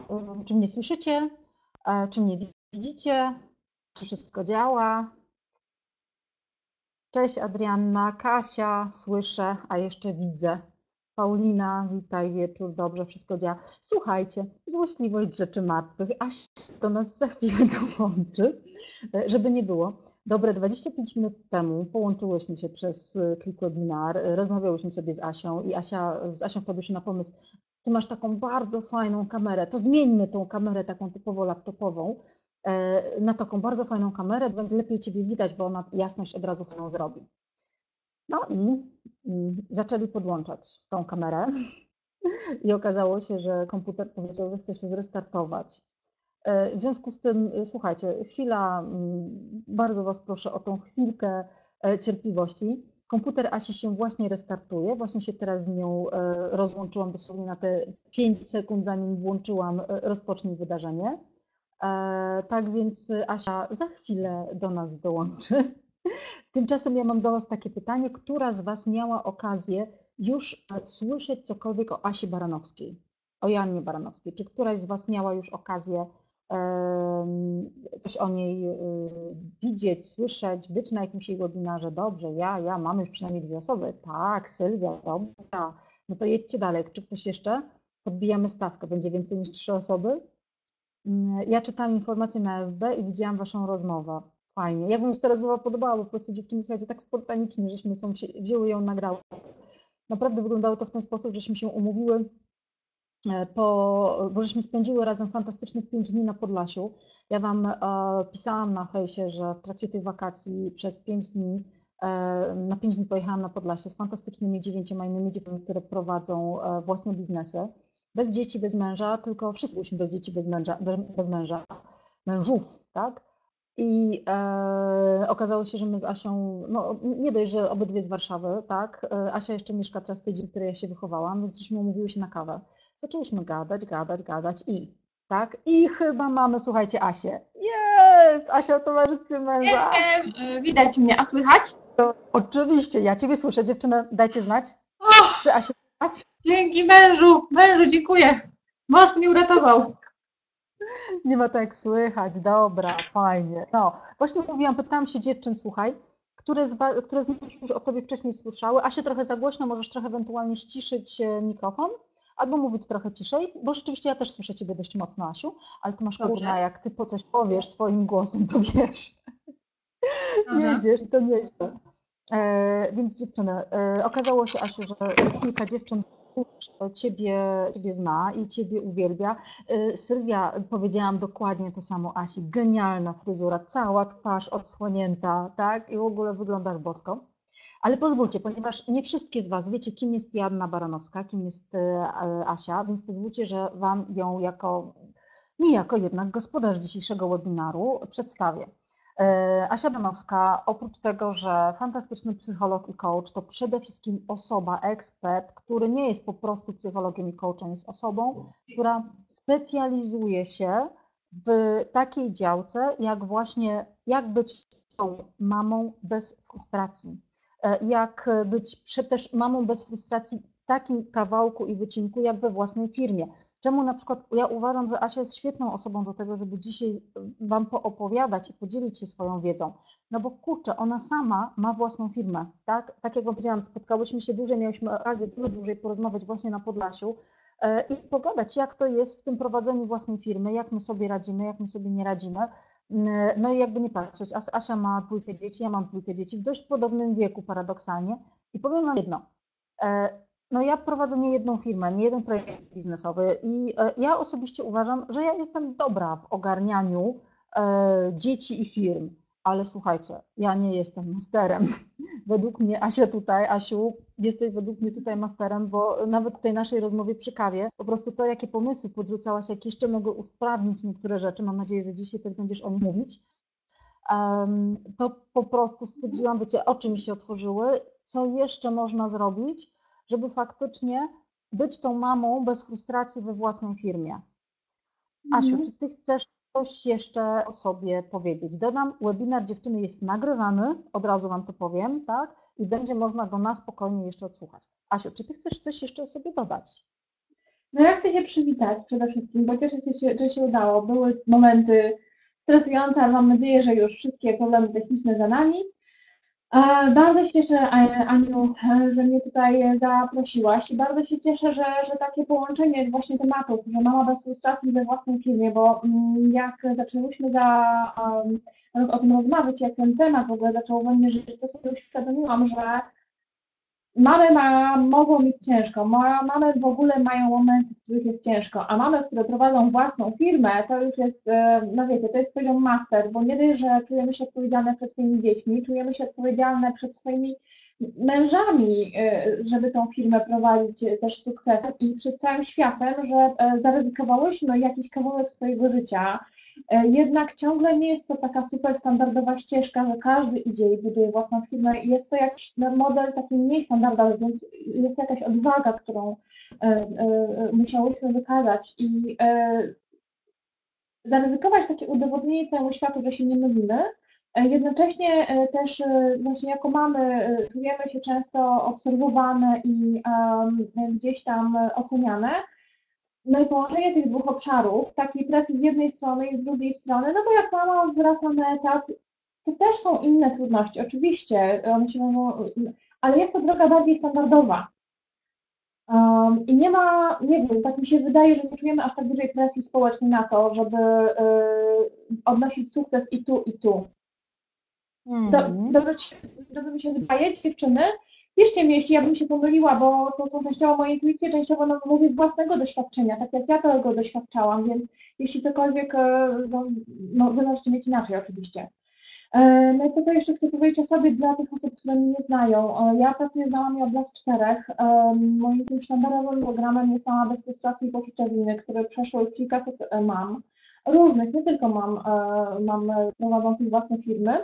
czy mnie słyszycie, czy mnie widzicie, czy wszystko działa? Cześć Adrianna, Kasia, słyszę, a jeszcze widzę. Paulina, witaj, wieczór, dobrze, wszystko działa. Słuchajcie, złośliwość rzeczy martwych, aż do nas za chwilę dołączy, żeby nie było. Dobre 25 minut temu połączyłyśmy się przez Click Webinar, rozmawiałyśmy sobie z Asią i z Asią wpadłyśmy na pomysł, ty masz taką bardzo fajną kamerę, to zmieńmy tą kamerę taką typowo laptopową na taką bardzo fajną kamerę, będzie lepiej ciebie widać, bo ona jasność od razu fajną zrobi. No i zaczęli podłączać tą kamerę i okazało się, że komputer powiedział, że chce się zrestartować. W związku z tym, słuchajcie, chwila, bardzo Was proszę o tą chwilkę cierpliwości. Komputer Asi się właśnie restartuje, właśnie się teraz z nią rozłączyłam dosłownie na te 5 sekund, zanim włączyłam rozpocznij wydarzenie. Tak więc Asia za chwilę do nas dołączy. Tymczasem ja mam do Was takie pytanie, która z Was miała okazję już słyszeć cokolwiek o Asi Baranowskiej, o Joannie Baranowskiej? Czy któraś z Was miała już okazję coś o niej widzieć, słyszeć, być na jakimś jej webinarze? Dobrze, ja, mamy już przynajmniej 2 osoby. Tak, Sylwia, dobra. No to jedźcie dalej. Czy ktoś jeszcze? Podbijamy stawkę, będzie więcej niż 3 osoby? Ja czytałam informacje na FB i widziałam Waszą rozmowę. Fajnie. Jak Wam się ta rozmowa podobała, bo po prostu dziewczyny, słuchajcie, tak spontanicznie, żeśmy wzięły ją, nagrały. Naprawdę wyglądało to w ten sposób, żeśmy się umówiły, bo żeśmy spędziły razem fantastycznych 5 dni na Podlasiu. Ja Wam pisałam na fejsie, że w trakcie tych wakacji przez 5 dni, na 5 dni pojechałam na Podlasie z fantastycznymi 9 innymi dziewczynami, które prowadzą własne biznesy. Bez dzieci, bez męża, tylko wszyscy byliśmy bez dzieci, bez męża, mężów, tak? I okazało się, że my z Asią, no nie dość, że obydwie z Warszawy, tak? Asia jeszcze mieszka teraz w tej dzielnicy, w której ja się wychowałam, więc żeśmy umówiły się na kawę. Zaczęłyśmy gadać tak? I chyba mamy, słuchajcie, Asię. Jest! Asia w towarzystwie męża. Jestem, widać mnie, a słychać? Oczywiście, ja Ciebie słyszę, dziewczynę, dajcie znać. Czy Asię słychać? Dzięki mężu, dziękuję. Mąż mnie uratował. Nie ma tak słychać, dobra, fajnie. No, właśnie mówiłam, pytałam się dziewczyn, słuchaj, które z nich już o Tobie wcześniej słyszały, Asię trochę za głośno, możesz trochę ewentualnie ściszyć mikrofon, albo mówić trochę ciszej, bo rzeczywiście ja też słyszę Ciebie dość mocno, Asiu, ale Ty masz kurna, jak Ty po coś powiesz swoim głosem, to wiesz, jedziesz i to nieźle. Więc dziewczyny, okazało się, Asiu, że kilka dziewczyn Ciebie zna i Ciebie uwielbia. Sylwia, powiedziałam dokładnie to samo Asi, genialna fryzura, cała twarz odsłonięta, tak? I w ogóle wyglądasz bosko. Ale pozwólcie, ponieważ nie wszystkie z Was wiecie, kim jest Joanna Baranowska, kim jest Asia, więc pozwólcie, że Wam ją niejako jednak gospodarz dzisiejszego webinaru przedstawię. Asia Baranowska, oprócz tego, że fantastyczny psycholog i coach, to przede wszystkim osoba, ekspert, który nie jest po prostu psychologiem i coachem, jest osobą, która specjalizuje się w takiej działce, jak być tą mamą bez frustracji, jak być też mamą bez frustracji w takim kawałku i wycinku, jak we własnej firmie. Czemu na przykład ja uważam, że Asia jest świetną osobą do tego, żeby dzisiaj Wam poopowiadać i podzielić się swoją wiedzą. No bo kurczę, ona sama ma własną firmę, tak? Tak jak powiedziałam, spotkałyśmy się dłużej, miałyśmy okazję dużo dłużej porozmawiać właśnie na Podlasiu i pogadać, jak to jest w tym prowadzeniu własnej firmy, jak my sobie radzimy, jak my sobie nie radzimy. No i jakby nie patrzeć, Asia ma 2 dzieci, ja mam 2 dzieci w dość podobnym wieku paradoksalnie i powiem Wam jedno, no ja prowadzę nie jedną firmę, nie jeden projekt biznesowy i ja osobiście uważam, że ja jestem dobra w ogarnianiu dzieci i firm, ale słuchajcie, ja nie jestem masterem. Według mnie, Asiu, jesteś według mnie tutaj masterem, bo nawet w tej naszej rozmowie przy kawie, po prostu to, jakie pomysły podrzucałaś, jak jeszcze mogę usprawnić niektóre rzeczy, mam nadzieję, że dzisiaj też będziesz o nich mówić, to po prostu stwierdziłam, wiecie, oczy mi się otworzyły, co jeszcze można zrobić, żeby faktycznie być tą mamą bez frustracji we własnej firmie. Asiu, czy Ty chcesz coś jeszcze o sobie powiedzieć? Dodam, webinar dziewczyny jest nagrywany, od razu Wam to powiem, tak? I będzie można go na spokojnie jeszcze odsłuchać. Asiu, czy Ty chcesz coś jeszcze o sobie dodać? No ja chcę się przywitać przede wszystkim, bo cieszę się, że się udało. Były momenty stresujące, ale mam nadzieję, że już wszystkie problemy techniczne za nami. Bardzo się cieszę, Aniu, że mnie tutaj zaprosiłaś i bardzo się cieszę, że takie połączenie właśnie tematów, że mama bez frustracji we własnej firmie, bo jak zaczęłyśmy o tym rozmawiać, jak ten temat w ogóle zaczął we mnie żyć, to sobie uświadomiłam, że mogą mieć ciężko, mamy w ogóle mają momenty, w których jest ciężko, a mamy, które prowadzą własną firmę, to już jest, no wiecie, to jest poziom master, bo nie dość, że czujemy się odpowiedzialne przed swoimi dziećmi, czujemy się odpowiedzialne przed swoimi mężami, żeby tą firmę prowadzić też z sukcesem i przed całym światem, że zaryzykowałyśmy jakiś kawałek swojego życia. Jednak ciągle nie jest to taka super standardowa ścieżka, że każdy idzie i buduje własną firmę i jest to jakiś model taki mniej standardowy, więc jest to jakaś odwaga, którą musiałyśmy wykazać i zaryzykować takie udowodnienie całemu światu, że się nie mylimy. Jednocześnie też właśnie jako mamy czujemy się często obserwowane i gdzieś tam oceniane. No i połączenie tych dwóch obszarów, takiej presji z jednej strony i z drugiej strony, no bo jak mama wraca na etat, to też są inne trudności, oczywiście, one się mogą, ale jest to droga bardziej standardowa. I nie ma, nie wiem, tak mi się wydaje, że nie czujemy aż tak dużej presji społecznej na to, żeby odnosić sukces i tu, i tu. Dobrze mi się wydaje, dziewczyny. Piszcie mi, jeśli ja bym się pomyliła, bo to są częściowo moje intuicje, częściowo no, mówię z własnego doświadczenia, tak jak ja tego doświadczałam, więc jeśli cokolwiek, wy możecie mieć inaczej oczywiście. No i to, co jeszcze chcę powiedzieć o sobie dla tych osób, które mnie nie znają. Ja pracuję z mamami od lat 4. Moim tym sztandarowym programem jest Mama bez frustracji i poczucia winy, który przeszło już kilkaset mam, różnych, nie tylko mam prowadzących własne firmy.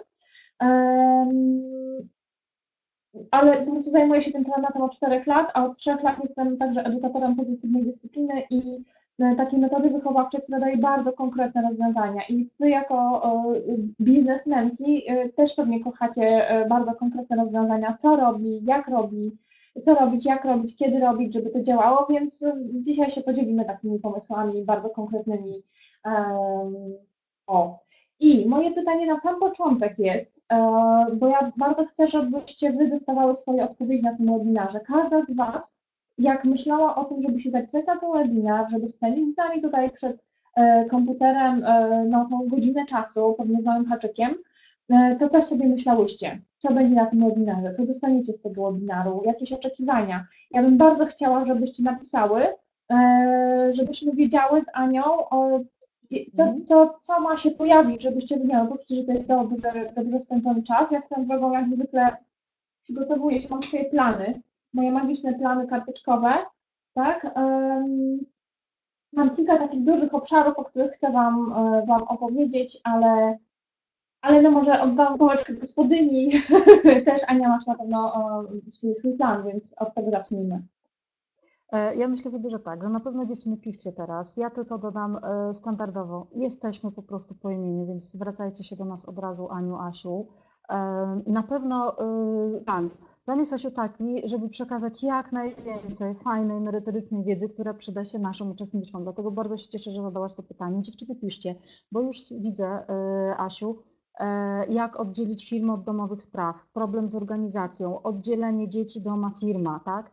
Ale po prostu zajmuję się tym tematem od 4 lat, a od 3 lat jestem także edukatorem pozytywnej dyscypliny i takiej metody wychowawczej, która daje bardzo konkretne rozwiązania. I wy jako biznesmenki też pewnie kochacie bardzo konkretne rozwiązania, co robi, co robić, jak robić, kiedy robić, żeby to działało, więc dzisiaj się podzielimy takimi pomysłami bardzo konkretnymi. O. I moje pytanie na sam początek jest, bo ja bardzo chcę, żebyście wy dostawały swoje odpowiedzi na tym webinarze. Każda z was, jak myślała o tym, żeby się zapisać na ten webinar, żeby spędzić z nami tutaj przed komputerem no, tą godzinę czasu, pewnie z małym haczykiem, to coś sobie myślałyście, co będzie na tym webinarze, co dostaniecie z tego webinaru, jakieś oczekiwania. Ja bym bardzo chciała, żebyście napisały, żebyśmy wiedziały z Anią, co ma się pojawić, żebyście miały poczucie, że to jest dobrze spędzony czas. Ja swoją drogą jak zwykle przygotowuję się, mam swoje plany, moje magiczne plany karteczkowe, tak? Mam kilka takich dużych obszarów, o których chcę Wam opowiedzieć, ale no może oddam pałeczkę gospodyni. Też Ania, masz na pewno swój plan, więc od tego zacznijmy. Ja myślę sobie, że tak, że na pewno dziewczyny piszcie teraz. Ja tylko dodam standardowo. Jesteśmy po prostu po imieniu, więc zwracajcie się do nas od razu, Aniu, Asiu. Na pewno plan jest, Asiu, taki, żeby przekazać jak najwięcej fajnej, merytorycznej wiedzy, która przyda się naszym uczestniczkom. Dlatego bardzo się cieszę, że zadałaś to pytanie. Dziewczyny, piszcie, bo już widzę, Asiu, jak oddzielić firmę od domowych spraw, problem z organizacją, oddzielenie dzieci, doma, firma, tak?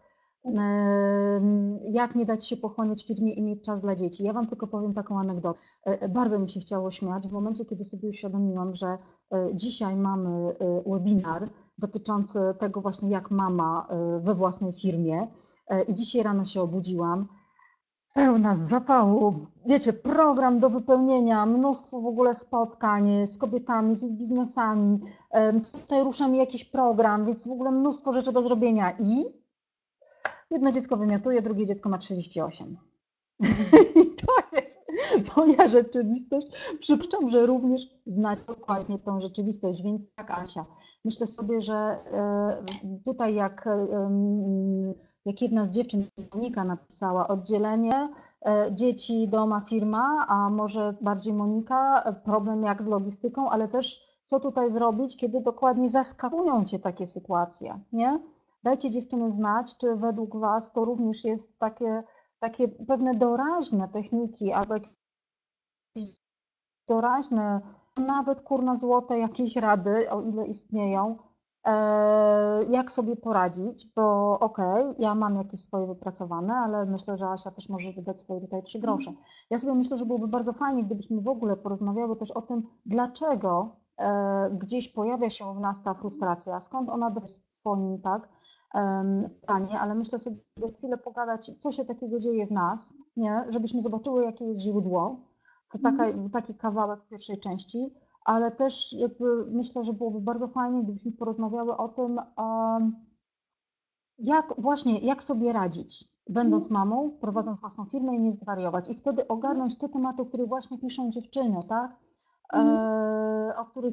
Jak nie dać się pochłonić w firmie i mieć czas dla dzieci. Ja Wam tylko powiem taką anegdotę. Bardzo mi się chciało śmiać w momencie, kiedy sobie uświadomiłam, że dzisiaj mamy webinar dotyczący tego właśnie, jak mama we własnej firmie i dzisiaj rano się obudziłam pełna zapału, wiecie, program do wypełnienia, mnóstwo w ogóle spotkań z kobietami, z ich biznesami, tutaj rusza mi jakiś program, więc w ogóle mnóstwo rzeczy do zrobienia i jedno dziecko wymiotuje, drugie dziecko ma 38. I to jest moja rzeczywistość. Przypuszczam, że również znacie dokładnie tą rzeczywistość, więc tak, Asia, myślę sobie, że tutaj jak jedna z dziewczyn, Monika, napisała oddzielenie dzieci, doma, firma, a może bardziej Monika, problem jak z logistyką, ale też co tutaj zrobić, kiedy dokładnie zaskakują Cię takie sytuacje, nie? Dajcie dziewczyny znać, czy według Was to również jest takie takie pewne doraźne techniki albo jakieś doraźne, nawet kurna złote jakieś rady, o ile istnieją, jak sobie poradzić, bo okej, ja mam jakieś swoje wypracowane, ale myślę, że Asia też może wydać swoje tutaj 3 grosze. Ja sobie myślę, że byłoby bardzo fajnie, gdybyśmy w ogóle porozmawiały też o tym, dlaczego gdzieś pojawia się w nas ta frustracja, skąd ona jest twoim, tak, pytanie, ale myślę sobie chwilę pogadać, co się takiego dzieje w nas, nie, żebyśmy zobaczyły, jakie jest źródło. To taki kawałek pierwszej części, ale też jakby myślę, że byłoby bardzo fajnie, gdybyśmy porozmawiały o tym, jak sobie radzić, będąc mamą, prowadząc własną firmę i nie zwariować. I wtedy ogarnąć te tematy, o których właśnie piszą dziewczyny, tak? O których,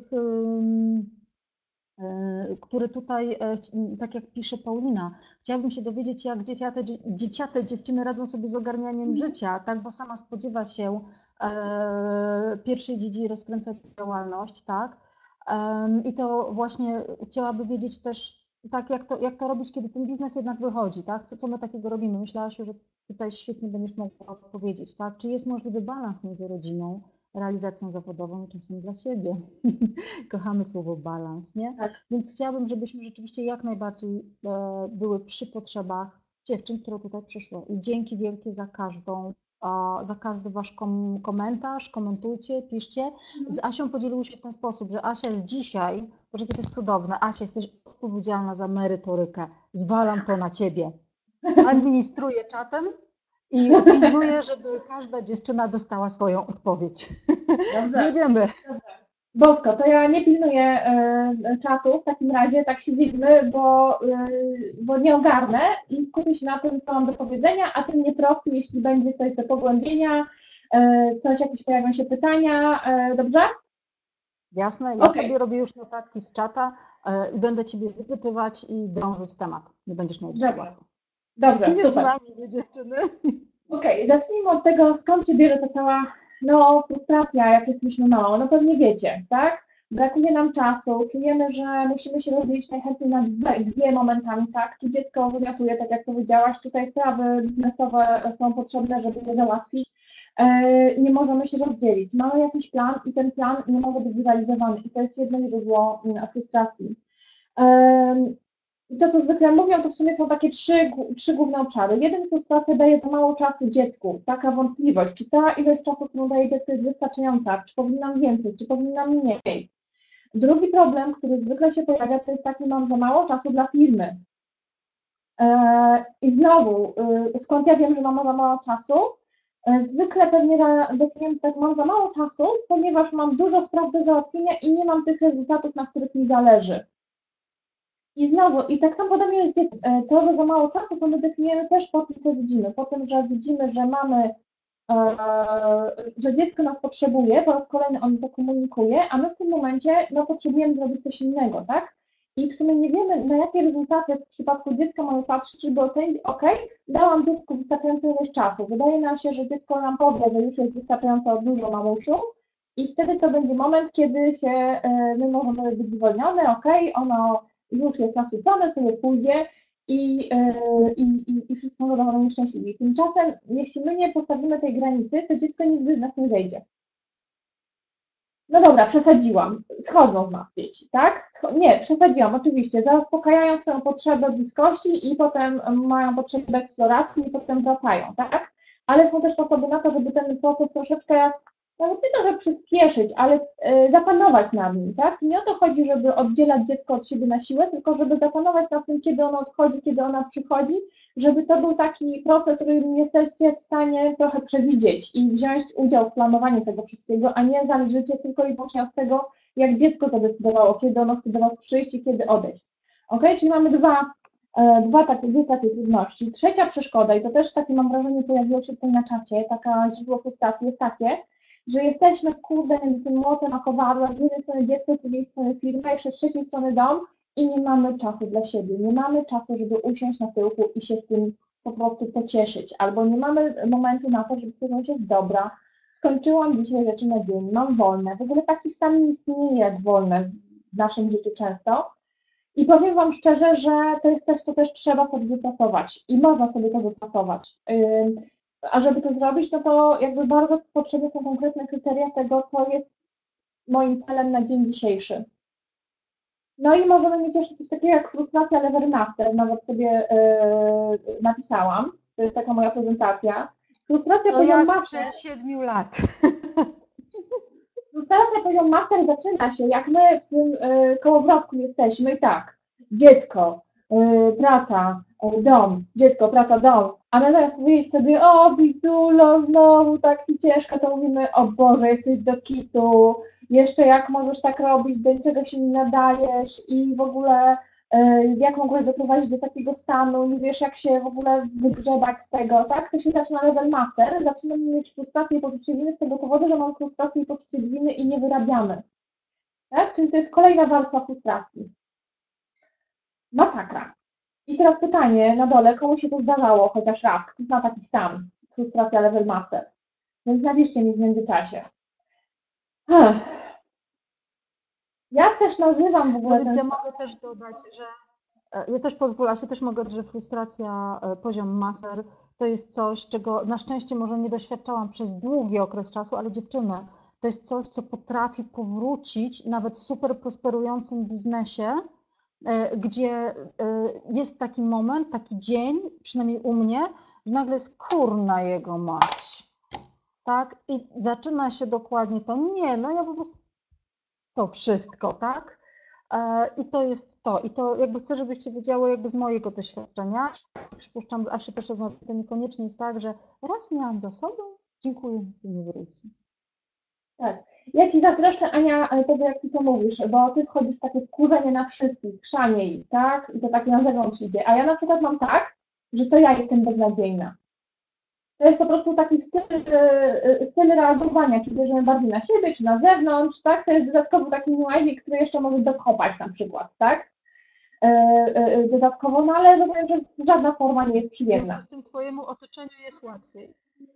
które tutaj, tak jak pisze Paulina, chciałabym się dowiedzieć, jak dzieciate dziewczyny radzą sobie z ogarnianiem życia, tak? Bo sama spodziewa się pierwszej dzieci rozkręcać działalność, tak? I to właśnie chciałaby wiedzieć też, tak, jak to robić, kiedy ten biznes jednak wychodzi, tak? Co my takiego robimy? Myślę, Asiu, że tutaj świetnie będziesz mogła odpowiedzieć, tak? Czy jest możliwy balans między rodziną, realizacją zawodową i czasem dla siebie? Kochamy słowo balans, nie? Tak. Więc chciałabym, żebyśmy rzeczywiście jak najbardziej były przy potrzebach dziewczyn, które tutaj przyszły. I dzięki wielkie za każdy wasz komentarz, komentujcie, piszcie. Z Asią podzieliły się w ten sposób, że Asia jest dzisiaj, boże, jakie to jest cudowne, Asia, jesteś odpowiedzialna za merytorykę, zwalam to na ciebie. Administruję czatem i pilnuję, żeby każda dziewczyna dostała swoją odpowiedź. Dobrze. Jedziemy. Bosko, to ja nie pilnuję czatu w takim razie, tak się dziwmy, bo nie ogarnę i skupię się na tym, co mam do powiedzenia, a ty mnie prostuj, jeśli będzie coś do pogłębienia, jakieś pojawią się pytania, dobrze? Jasne, ja Okej. sobie robię już notatki z czata i będę ciebie wypytywać i drążyć temat. Nie będziesz miał dzisiaj Dobrze. łatwo. Dobrze, Nie super. z nami, nie dziewczyny. Okej, zacznijmy od tego, skąd się bierze ta cała frustracja, jak jesteśmy małą. No pewnie wiecie, tak? Brakuje nam czasu, czujemy, że musimy się rozdzielić najchętniej na dwie momentami, tak? Tu dziecko wymiotuje, tak jak powiedziałaś, tutaj sprawy biznesowe są potrzebne, żeby je załatwić. Nie możemy się rozdzielić. Mamy jakiś plan i ten plan nie może być zrealizowany i to jest jedno źródło frustracji. I to, co zwykle mówią, to w sumie są takie trzy główne obszary. Jeden, frustracja daje za mało czasu dziecku, taka wątpliwość, czy ta ilość czasu, którą daje dziecku, jest wystarczająca, czy powinnam więcej, czy powinnam mniej. Drugi problem, który zwykle się pojawia, to jest taki, mam za mało czasu dla firmy. I znowu, skąd ja wiem, że mam za mało czasu? Zwykle pewnie definiuję tak, mam za mało czasu, ponieważ mam dużo spraw do załatwienia i nie mam tych rezultatów, na których mi zależy. I znowu, i tak samo podobnie jest dziecko. To, że za mało czasu, to my definiujemy też po tym, co widzimy. Po tym, że widzimy, że mamy, że dziecko nas potrzebuje, po raz kolejny on to komunikuje, a my w tym momencie potrzebujemy zrobić coś innego, tak? I w sumie nie wiemy, na jakie rezultaty w przypadku dziecka mamy patrzeć, żeby ocenić, ok, dałam dziecku wystarczającą ilość czasu. Wydaje nam się, że dziecko nam powie, że już jest wystarczająco dużo, mamusiu, i wtedy to będzie moment, kiedy się my możemy być zwolnione, ok, ono już jest nasycone, sobie pójdzie i wszyscy są zadowoleni, szczęśliwi. Tymczasem, jeśli my nie postawimy tej granicy, to dziecko nigdy z nas nie zejdzie. No dobra, przesadziłam. Schodzą z nas dzieci, tak? Nie, przesadziłam, oczywiście. Zaspokajają swoją potrzebę bliskości i potem mają potrzebę eksploracji i potem wracają, tak? Ale są też sposoby na to, żeby ten proces troszeczkę, nawet nie to, że przyspieszyć, ale zapanować nad nim, tak? Nie o to chodzi, żeby oddzielać dziecko od siebie na siłę, tylko żeby zapanować nad tym, kiedy ono odchodzi, kiedy ona przychodzi, żeby to był taki proces, który jesteście w stanie trochę przewidzieć i wziąć udział w planowaniu tego wszystkiego, a nie zależeć życie tylko i wyłącznie od tego, jak dziecko zadecydowało, kiedy ono chce do Was przyjść i kiedy odejść. Ok? Czyli mamy dwie takie trudności. Trzecia przeszkoda, i to też takie mam wrażenie pojawiło się tutaj na czacie, taka źródło frustracji jest takie, że jesteśmy, kurde, między tym młotem a kowadłem, z jednej strony dziecko, z drugiej strony firma, jeszcze z trzeciej strony dom i nie mamy czasu dla siebie, nie mamy czasu, żeby usiąść na tyłku i się z tym po prostu pocieszyć, albo nie mamy momentu na to, żeby sobie powiedzieć, dobra, skończyłam dzisiaj rzeczy na dzień, mam wolne, w ogóle taki stan nie istnieje jak wolne w naszym życiu często. I powiem Wam szczerze, że to jest coś, co też trzeba sobie wypracować i można sobie to wypracować. A żeby to zrobić, no to jakby bardzo potrzebne są konkretne kryteria tego, co jest moim celem na dzień dzisiejszy. No i możemy mieć jeszcze coś takiego jak frustracja level master, nawet sobie napisałam, to jest taka moja prezentacja. Frustracja To poziom ja master, sprzed 7 lat. frustracja poziom master zaczyna się, jak my w tym kołowrotku jesteśmy i tak, dziecko, praca, dom, dziecko, praca, dom, a my zamiast powiedzieć sobie, o Bitulo, znowu tak ci ciężko, to mówimy, o Boże, jesteś do kitu, jeszcze jak możesz tak robić, do niczego się nie nadajesz i w ogóle jak mogłeś doprowadzić do takiego stanu, nie wiesz jak się w ogóle wygrzebać z tego, tak? To się zaczyna level master, zaczynamy mieć frustrację i poczucie winy z tego powodu, że mam frustrację i poczucie winy i nie wyrabiamy, tak? Czyli to jest kolejna warstwa frustracji. Masakra. I teraz pytanie na dole, komu się to zdarzało chociaż raz, kto zna taki stan, frustracja level master, więc napiszcie mi w międzyczasie. Ja też nazywam w ogóle No więc ten ja mogę też dodać, że ja też pozwolę, Asiu, też mogę, że frustracja poziom master to jest coś, czego na szczęście może nie doświadczałam przez długi okres czasu, ale dziewczyny, to jest coś, co potrafi powrócić nawet w super prosperującym biznesie, gdzie jest taki moment, taki dzień, przynajmniej u mnie, że nagle jest kurna jego mać. Tak? I zaczyna się dokładnie to, nie, no ja po prostu to wszystko, tak? I to jest to. I to jakby chcę, żebyście wiedziały jakby z mojego doświadczenia. Przypuszczam, że Asia też rozmawia, to niekoniecznie jest tak, że raz miałam za sobą, dziękuję, to nie wróci. Tak. Ja Ci zazdroszczę, Ania, tego, jak Ty to mówisz, bo Ty wchodzisz w takie wkurzenie na wszystkich, chrzanie ich, tak? I to tak na zewnątrz idzie. A ja na przykład mam tak, że to ja jestem beznadziejna. To jest po prostu taki styl reagowania, czy bierzemy bardziej na siebie, czy na zewnątrz, tak? To jest dodatkowo taki niuazik, który jeszcze może dokopać na przykład, tak? Dodatkowo, no ale rozumiem, że żadna forma nie jest W przyjemna. związku z tym twojemu otoczeniu jest łatwiej.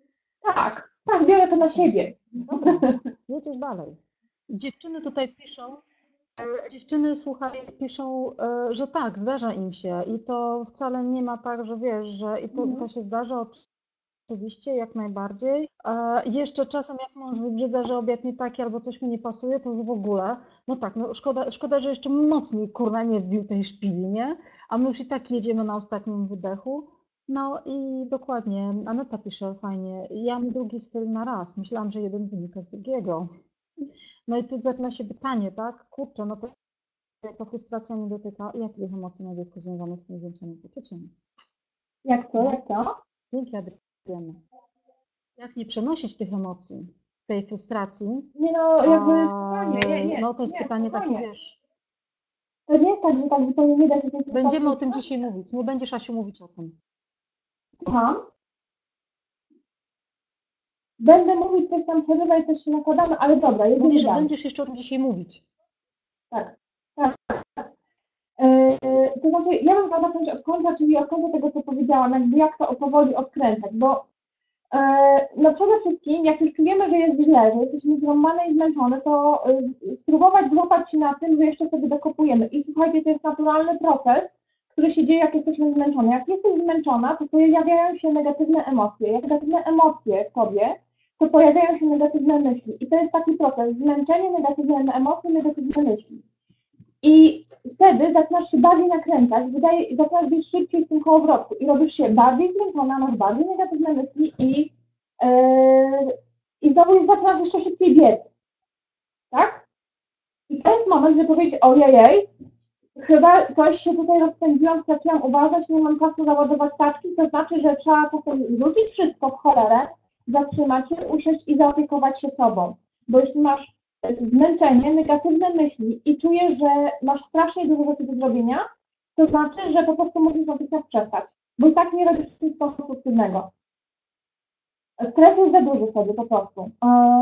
Tak, tak, biorę to na siebie. Dobra, jedziesz dalej. Dziewczyny tutaj piszą, dziewczyny, słuchaj, piszą, że tak, zdarza im się i to wcale nie ma tak, że wiesz, że i to się zdarza oczywiście, jak najbardziej. Jeszcze czasem jak mąż wybrzydza, że obiad nie taki albo coś mu nie pasuje, to już w ogóle, no tak, no szkoda, że jeszcze mocniej kurna nie wbił tej szpili, nie? A my już i tak jedziemy na ostatnim wydechu. No i dokładnie, Aneta pisze fajnie, ja mam drugi styl na raz, myślałam, że jeden wynika z drugiego. No i tu zaczyna się pytanie, tak? Kurczę, no to jak ta frustracja nie dotyka, jakich emocji ma dziecko związanych z tym zwiększonym poczuciem? Jak to, jak to? Dzięki, Adriana. Jak nie przenosić tych emocji, tej frustracji? Nie no, jakby spokojnie, nie, No to jest nie, pytanie takie, spokojnie. wiesz. To nie jest tak, że tak zupełnie nie da się tej frustracji Będziemy o tym sprawdzić. dzisiaj mówić. Nie będziesz, Asiu, mówić o tym. Słucham? Będę mówić coś tam, przerywaj, coś się nakładamy, ale dobra, Mówię, jedziemy że dalej. będziesz jeszcze o tym dzisiaj mówić. Tak, tak, tak. To znaczy, ja bym chciała zacząć od końca, czyli od końca tego, co powiedziałam, jakby jak to powoli odkręcać, bo no przede wszystkim, jak już czujemy, że jest źle, że jesteśmy zrąbane i zmęczone, to spróbować złapać się na tym, że jeszcze sobie dokopujemy. I słuchajcie, to jest naturalny proces, który się dzieje, jak jesteśmy zmęczone. Jak jesteś zmęczona, to pojawiają się negatywne emocje. Jak negatywne emocje w tobie, to pojawiają się negatywne myśli. I to jest taki proces, zmęczenie, negatywne emocje, negatywne myśli. I wtedy zaczynasz się bardziej nakręcać, zaczynasz być szybciej w tym kołowrotku i robisz się bardziej zmęczona, masz bardziej negatywne myśli i znowu zaczynasz jeszcze szybciej biec. Tak? I to jest moment, żeby powiedzieć, ojej, chyba coś się tutaj rozpędziłam, straciłam uważność, nie mam czasu załadować taczki, to znaczy, że trzeba czasem rzucić wszystko w cholerę, zatrzymać się, usiąść i zaopiekować się sobą. Bo jeśli masz zmęczenie, negatywne myśli i czujesz, że masz strasznie dużo rzeczy do zrobienia, to znaczy, że po prostu musisz natychmiast przestać, bo i tak nie robisz nic konstruktywnego. Stres jest za duży wtedy po prostu.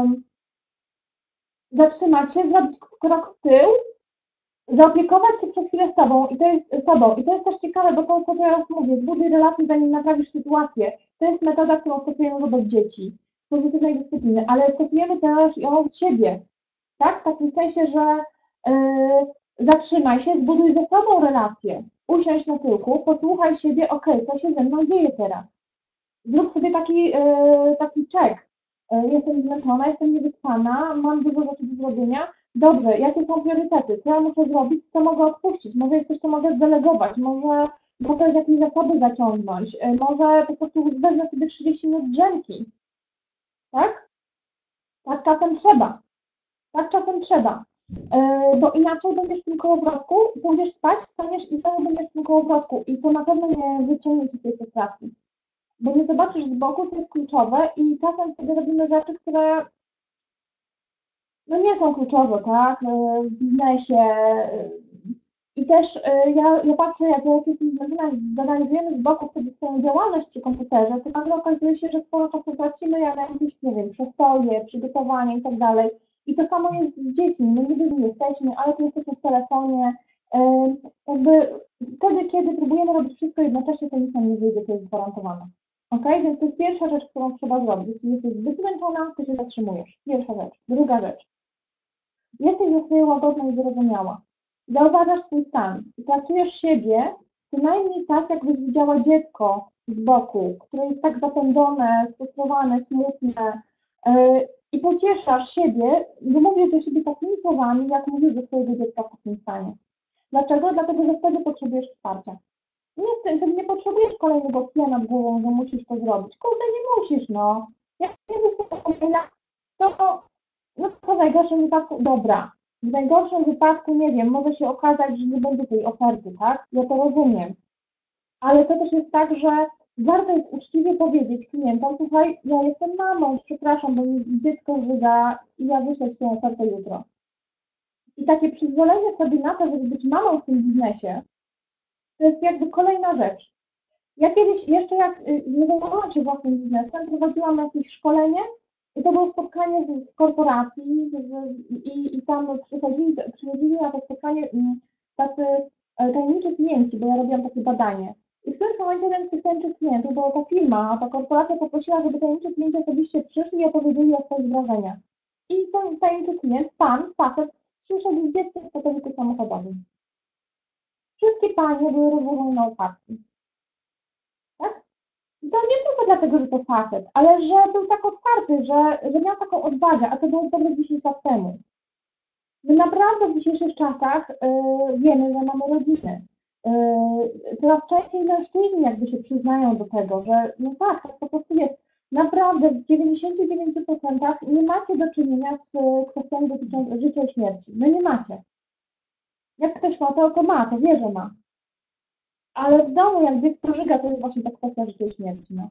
Zatrzymać się, zrobić krok w tył, zaopiekować się przez chwilę sobą i to jest też ciekawe, bo to, co teraz mówię, zbuduj relacje, zanim naprawisz sytuację. To jest metoda, którą stosujemy wobec dzieci, z pozytywnej dyscypliny, ale stosujemy też ją od siebie, tak? W takim sensie, że zatrzymaj się, zbuduj ze sobą relację, usiądź na tyłku, posłuchaj siebie, okej, co się ze mną dzieje teraz. Zrób sobie taki check. Jestem zmęczona, jestem niewyspana, mam dużo rzeczy do zrobienia. Dobrze, jakie są priorytety? Co ja muszę zrobić? Co mogę odpuścić? Może jest coś, co mogę zdelegować? Może mogę jakieś zasoby zaciągnąć? Może po prostu wezmę sobie 30 minut drzemki, tak? Tak czasem trzeba. Tak czasem trzeba. Bo inaczej będziesz w tym kołowrotku, pójdziesz spać, wstaniesz i znowu będziesz w tym kołowrotku. I to na pewno nie wyciągnie cię z tej frustracji. Bo nie zobaczysz z boku, to jest kluczowe i czasem wtedy robimy rzeczy, które no nie są kluczowe, tak, w biznesie. I też ja patrzę, jak jestem zmęczona, analizujemy z boku wtedy swoją działalność przy komputerze, to nagle okazuje się, że sporo czasu tracimy, jak na jakieś, nie wiem, przestoje, przygotowanie i tak dalej. I to samo jest z dziećmi, my niby nie jesteśmy, ale tu jesteśmy w telefonie. Jakby wtedy, kiedy próbujemy robić wszystko jednocześnie, to nic nam nie wyjdzie, to jest gwarantowane. Ok? Więc to jest pierwsza rzecz, którą trzeba zrobić. Jeśli jesteś zbyt zmęczona, to się zatrzymujesz. Pierwsza rzecz. Druga rzecz. Jesteś ze swojej łagodna i wyrozumiała. Zauważasz swój stan i traktujesz siebie przynajmniej tak, jakbyś widziała dziecko z boku, które jest tak zapędzone, sfrustrowane, smutne i pocieszasz siebie, bo mówisz do siebie takimi słowami, jak mówisz do swojego dziecka w takim stanie. Dlaczego? Dlatego, że wtedy potrzebujesz wsparcia. Nie, ty nie potrzebujesz kolejnego kija nad głową, że musisz to zrobić. Kurde, nie musisz, no. Jak nie jesteś kolejna, to no to w najgorszym wypadku, dobra. W najgorszym wypadku, nie wiem, może się okazać, że nie będzie tej oferty, tak? Ja to rozumiem. Ale to też jest tak, że warto jest uczciwie powiedzieć klientom, słuchaj, ja jestem mamą, przepraszam, bo mi dziecko żyga i ja wyślę ci tę ofertę jutro. I takie przyzwolenie sobie na to, żeby być mamą w tym biznesie, to jest jakby kolejna rzecz. Ja kiedyś, jeszcze jak nie zajmowałam się własnym biznesem, prowadziłam jakieś szkolenie i to było spotkanie w korporacji i tam przychodzili na to spotkanie tacy tajemniczy klienci, bo ja robiłam takie badanie. I w którymś momencie jeden z tych tajemniczych klientów, bo ta firma, ta korporacja poprosiła, żeby tajemniczy klienci osobiście przyszli i opowiedzieli o swoich wrażeniach. I ten tajemniczy klient, facet, przyszedł z dzieckiem w foteliku samochodowym. Wszystkie panie były rozłożone na oparki. Tak? To nie tylko dlatego, że to facet, ale że był tak otwarty, że miał taką odwagę, a to było dobre 10 lat temu. My naprawdę w dzisiejszych czasach wiemy, że mamy rodziny. Coraz częściej mężczyźni jakby się przyznają do tego, że no tak po prostu jest. Naprawdę w 99% nie macie do czynienia z kwestiami dotyczącymi życia i śmierci. No nie macie. Jak ktoś ma, to ma, to wie, że ma. Ale w domu, jak dziecko żyga, to jest właśnie ta kwestia życia i śmierci. No.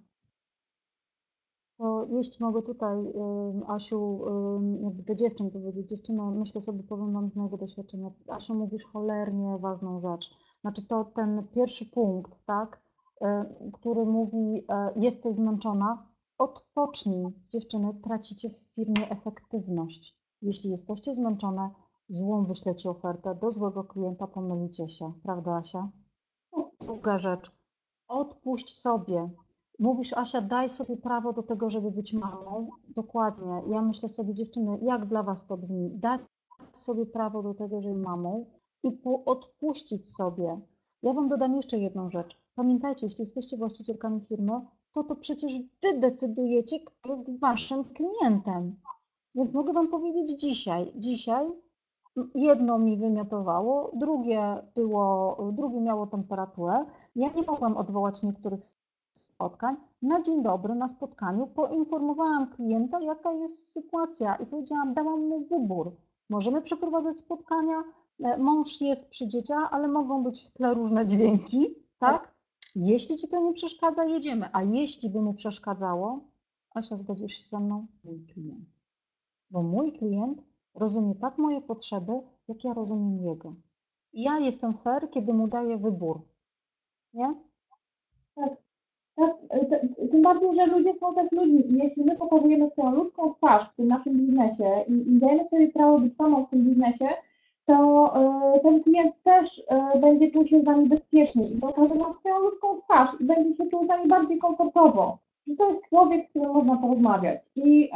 To jeśli mogę tutaj, Asiu, jakby do dziewczyn powiedzieć, dziewczyny, myślę sobie, powiem wam z mojego doświadczenia, Asiu, mówisz cholernie ważną rzecz. Znaczy to ten pierwszy punkt, tak, który mówi, jesteś zmęczona, odpocznij, dziewczyny, tracicie w firmie efektywność. Jeśli jesteście zmęczone, złą wyślecie ofertę, do złego klienta pomylicie się, prawda, Asia? Druga rzecz, odpuść sobie. Mówisz, Asia, daj sobie prawo do tego, żeby być mamą. Dokładnie. Ja myślę sobie, dziewczyny, jak dla was to brzmi? Dać sobie prawo do tego, żeby mamą i odpuścić sobie. Ja wam dodam jeszcze jedną rzecz. Pamiętajcie, jeśli jesteście właścicielkami firmy, to przecież wy decydujecie, kto jest waszym klientem. Więc mogę wam powiedzieć dzisiaj jedno mi wymiotowało, drugie miało temperaturę. Ja nie mogłam odwołać niektórych spotkań. Na dzień dobry, na spotkaniu poinformowałam klienta, jaka jest sytuacja i powiedziałam, dałam mu wybór. Możemy przeprowadzać spotkania, mąż jest przy dzieciach, ale mogą być w tle różne dźwięki, tak? Jeśli ci to nie przeszkadza, jedziemy. A jeśli by mu przeszkadzało, Asia, zgodzisz się ze mną? Mój klient. Bo mój klient rozumie tak moje potrzeby, jak ja rozumiem jego. I ja jestem fair, kiedy mu daję wybór. Nie? Tak, tak, tym bardziej, że ludzie są też ludźmi i jeśli my pokazujemy swoją ludzką twarz w tym naszym biznesie i dajemy sobie prawo być samą w tym biznesie, to ten klient też będzie czuł się z nami bezpiecznie i pokaże nam swoją ludzką twarz i będzie się czuł z nami bardziej komfortowo, że to jest człowiek, z którym można porozmawiać. I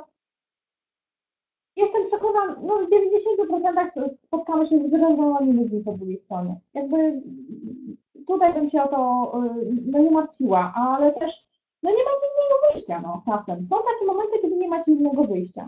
jestem przekonana, no w 90% spotkamy się z wyrażonymi ludźmi po drugiej stronie. Jakby tutaj bym się o to no, nie martwiła, ale też no nie macie innego wyjścia, no czasem. Są takie momenty, kiedy nie macie innego wyjścia.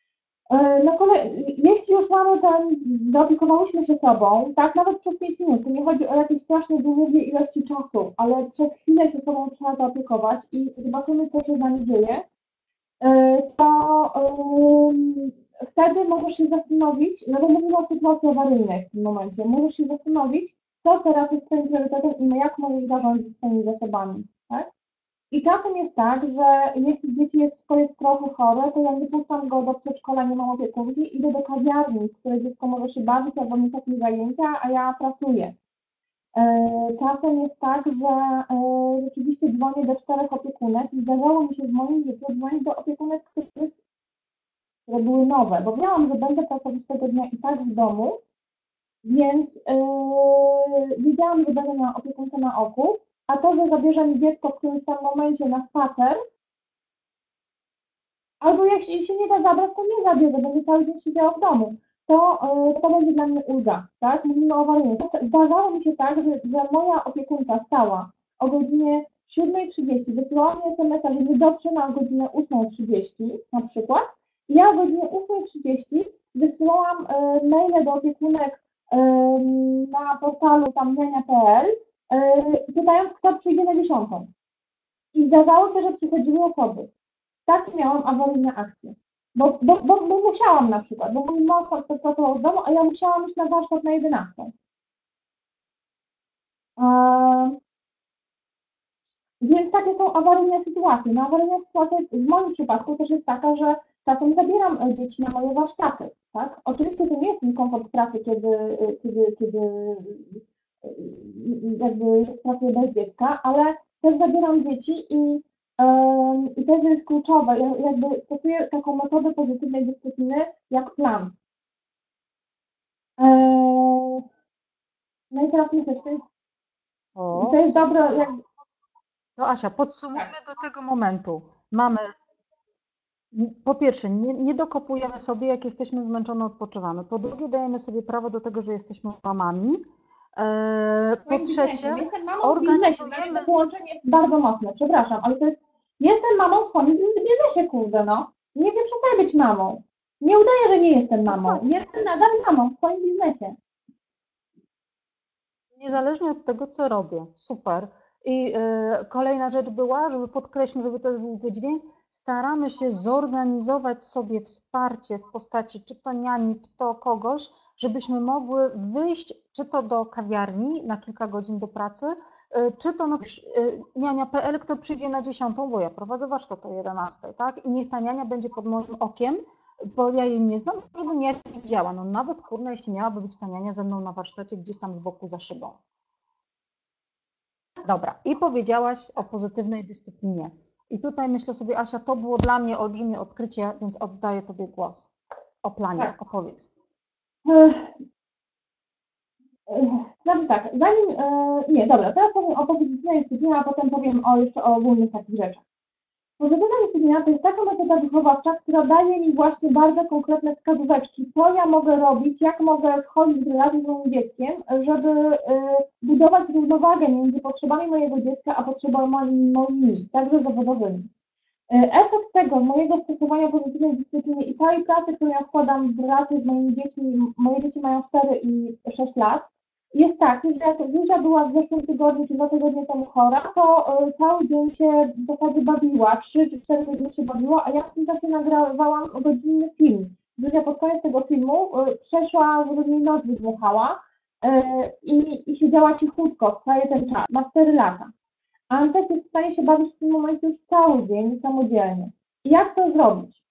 Jeśli już mamy zaopiekowałyśmy się sobą, tak, nawet przez 5 minut, to nie chodzi o jakieś strasznie długie ilości czasu, ale przez chwilę się sobą trzeba zaopiekować i zobaczymy, co się z nami dzieje, to wtedy możesz się zastanowić, no bo mówimy o sytuacji awaryjnej w tym momencie, możesz się zastanowić, co teraz jest twoim priorytetem i jak możesz zarządzić swoimi zasobami, tak? I czasem jest tak, że jeśli dziecko jest trochę chore, to ja nie puszczam go do przedszkola, nie mam opiekunki, idę do kawiarni, w której dziecko może się bawić albo mieć jakieś zajęcia, a ja pracuję. Czasem jest tak, że rzeczywiście dzwonię do 4 opiekunek i zdarzało mi się w moim życiu dzwonić do opiekunek, które były nowe, bo wiedziałam, że będę pracować tego dnia i tak w domu, więc wiedziałam, że będę miała opiekunkę na oku, a to, że zabierze mi dziecko w którymś tam momencie na spacer, albo jeśli się nie da zabrać, to nie zabierze, będzie cały dzień siedziała w domu. To będzie dla mnie ulga, tak? Mówimy o awaryjnie. Zdarzało mi się tak, że moja opiekunka stała o godzinie 7:30, wysyłała mi SMS-a, że nie dotrze na godzinę 8:30 na przykład. I ja o godzinie 8:30 wysyłałam maile do opiekunek na portalu tam niania.pl, pytając, kto przyjdzie na 10. I zdarzało się, że przychodziły osoby. Tak miałam awaryjne akcje. Bo musiałam na przykład, bo mój mąż pracował w domu, a ja musiałam iść na warsztat na 11. Więc takie są awaryjne sytuacje. No, awaryjna sytuacja w moim przypadku też jest taka, że czasem zabieram dzieci na moje warsztaty. Tak? Oczywiście to nie jest mój komfort pracy, kiedy jakby pracuję bez dziecka, ale też zabieram dzieci i to jest kluczowe. Ja jakby stosuję taką metodę pozytywnej dyscypliny jak plan. No i teraz myślę, to jest dobre. To Asia, podsumujmy do tego momentu. Mamy, po pierwsze, nie dokopujemy sobie, jak jesteśmy zmęczone, odpoczywamy. Po drugie, dajemy sobie prawo do tego, że jesteśmy mamami. Po trzecie, organizujemy... To połączenie jest bardzo mocne, przepraszam, ale to jest, jestem mamą w swoim biznesie, kurde, no. Nie przestaję być mamą. Nie udaję, że nie jestem mamą. Jestem nadal mamą w swoim biznesie. Niezależnie od tego, co robię. Super. I kolejna rzecz była, żeby podkreślić, żeby to był wydźwięk, staramy się zorganizować sobie wsparcie w postaci czy to niani, czy to kogoś, żebyśmy mogły wyjść czy to do kawiarni na kilka godzin do pracy, czy to niania.pl, kto przyjdzie na 10, bo ja prowadzę warsztat o 11, tak? I niech ta niania będzie pod moim okiem, bo ja jej nie znam, żebym ja widziała. No nawet kurna, jeśli miałaby być ta niania ze mną na warsztacie gdzieś tam z boku za szybą. Dobra, i powiedziałaś o pozytywnej dyscyplinie. I tutaj myślę sobie, Asia, to było dla mnie olbrzymie odkrycie, więc oddaję Tobie głos. O planie, tak. Opowiedz. Znaczy tak, nie, dobra, teraz powiem o pozytywnej dyscyplinie, a potem powiem jeszcze o ogólnych takich rzeczach. Pozytywna dyscyplina to jest taka metoda wychowawcza, która daje mi właśnie bardzo konkretne wskazóweczki, co ja mogę robić, jak mogę wchodzić w relację z moim dzieckiem, żeby budować równowagę między potrzebami mojego dziecka a potrzebami moimi, także zawodowymi. Efekt tego, mojego stosowania pozytywnej dyscypliny i całej pracy, którą ja wkładam w relacje z moimi dziećmi, moje dzieci mają 4 i 6 lat, jest taki, że jak Zuzia była w zeszłym tygodniu czy 2 tygodnie temu chora, to cały dzień się w zasadzie bawiła, 3 czy 4 godziny się bawiła, a ja w tym czasie nagrywałam godzinny film. Zuzia pod koniec tego filmu przeszła, żeby mi noc wydmuchała i siedziała cichutko cały ten czas. Ma 4 lata. Antek jest w stanie się bawić w tym momencie już cały dzień samodzielnie. I jak to zrobić?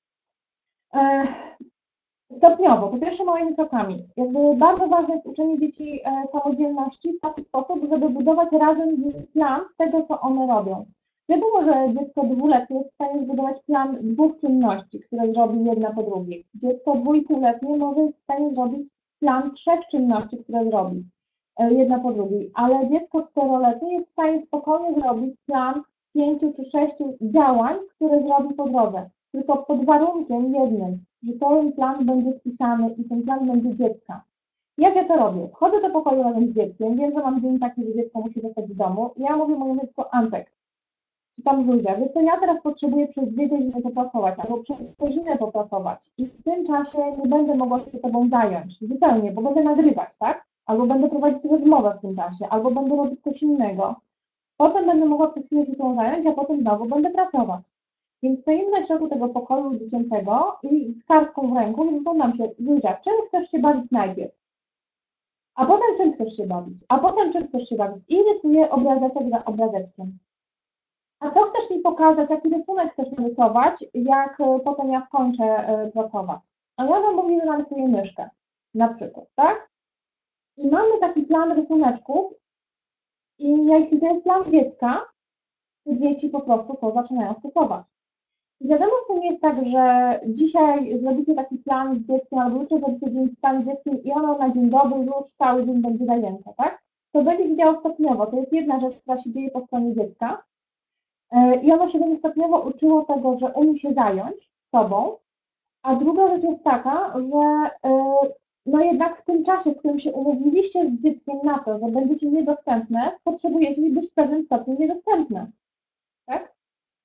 Stopniowo, po pierwsze małymi krokami. Jakby bardzo ważne jest uczenie dzieci samodzielności w taki sposób, żeby budować razem plan tego, co one robią. Wiadomo, że dziecko 2-letnie jest w stanie zbudować plan 2 czynności, które zrobi jedna po drugiej. Dziecko 2,5-letnie może jest w stanie zrobić plan 3 czynności, które zrobi jedna po drugiej, ale dziecko 4-letnie jest w stanie spokojnie zrobić plan 5 czy 6 działań, które zrobi po drodze. Tylko pod warunkiem jednym, że ten plan będzie spisany i ten plan będzie dziecka. Jak ja to robię? Wchodzę do pokoju razem z dzieckiem, wiem, że mam dzień taki, że dziecko musi zostać w domu i ja mówię mojemu dziecku, Antek, czy tam Zuzia, wiesz co, ja teraz potrzebuję przez 2 godziny popracować, albo przez godzinę popracować i w tym czasie nie będę mogła się tobą zająć, zupełnie, bo będę nagrywać, tak? Albo będę prowadzić rozmowę w tym czasie, albo będę robić coś innego. Potem będę mogła przez chwilę się tą zająć, a potem znowu będę pracować. Więc stoimy na środku tego pokoju dziecięcego i z kartką w ręku i wyglądam się, Zuzia, czym chcesz się bawić najpierw? A potem czym chcesz się bawić? A potem czym chcesz się bawić? I rysuję obrazeczek za obrazeczkiem. A co chcesz mi pokazać, jaki rysunek chcesz narysować, jak potem ja skończę pracować? A ja wam mówię, że narysuję myszkę, na przykład, tak? I mamy taki plan rysuneczków i jeśli to jest plan dziecka, to dzieci po prostu to zaczynają stosować. I wiadomo, to nie jest tak, że dzisiaj zrobicie taki plan z dzieckiem, albo jutro zrobicie plan z dzieckiem i ono na dzień dobry już cały dzień będzie zajęte, tak? To będzie się działo stopniowo. To jest jedna rzecz, która się dzieje po stronie dziecka. I ono się będzie stopniowo uczyło tego, że umie się zająć sobą, a druga rzecz jest taka, że no jednak w tym czasie, w którym się umówiliście z dzieckiem na to, że będziecie niedostępne, potrzebujecie być w pewnym stopniu niedostępne, tak?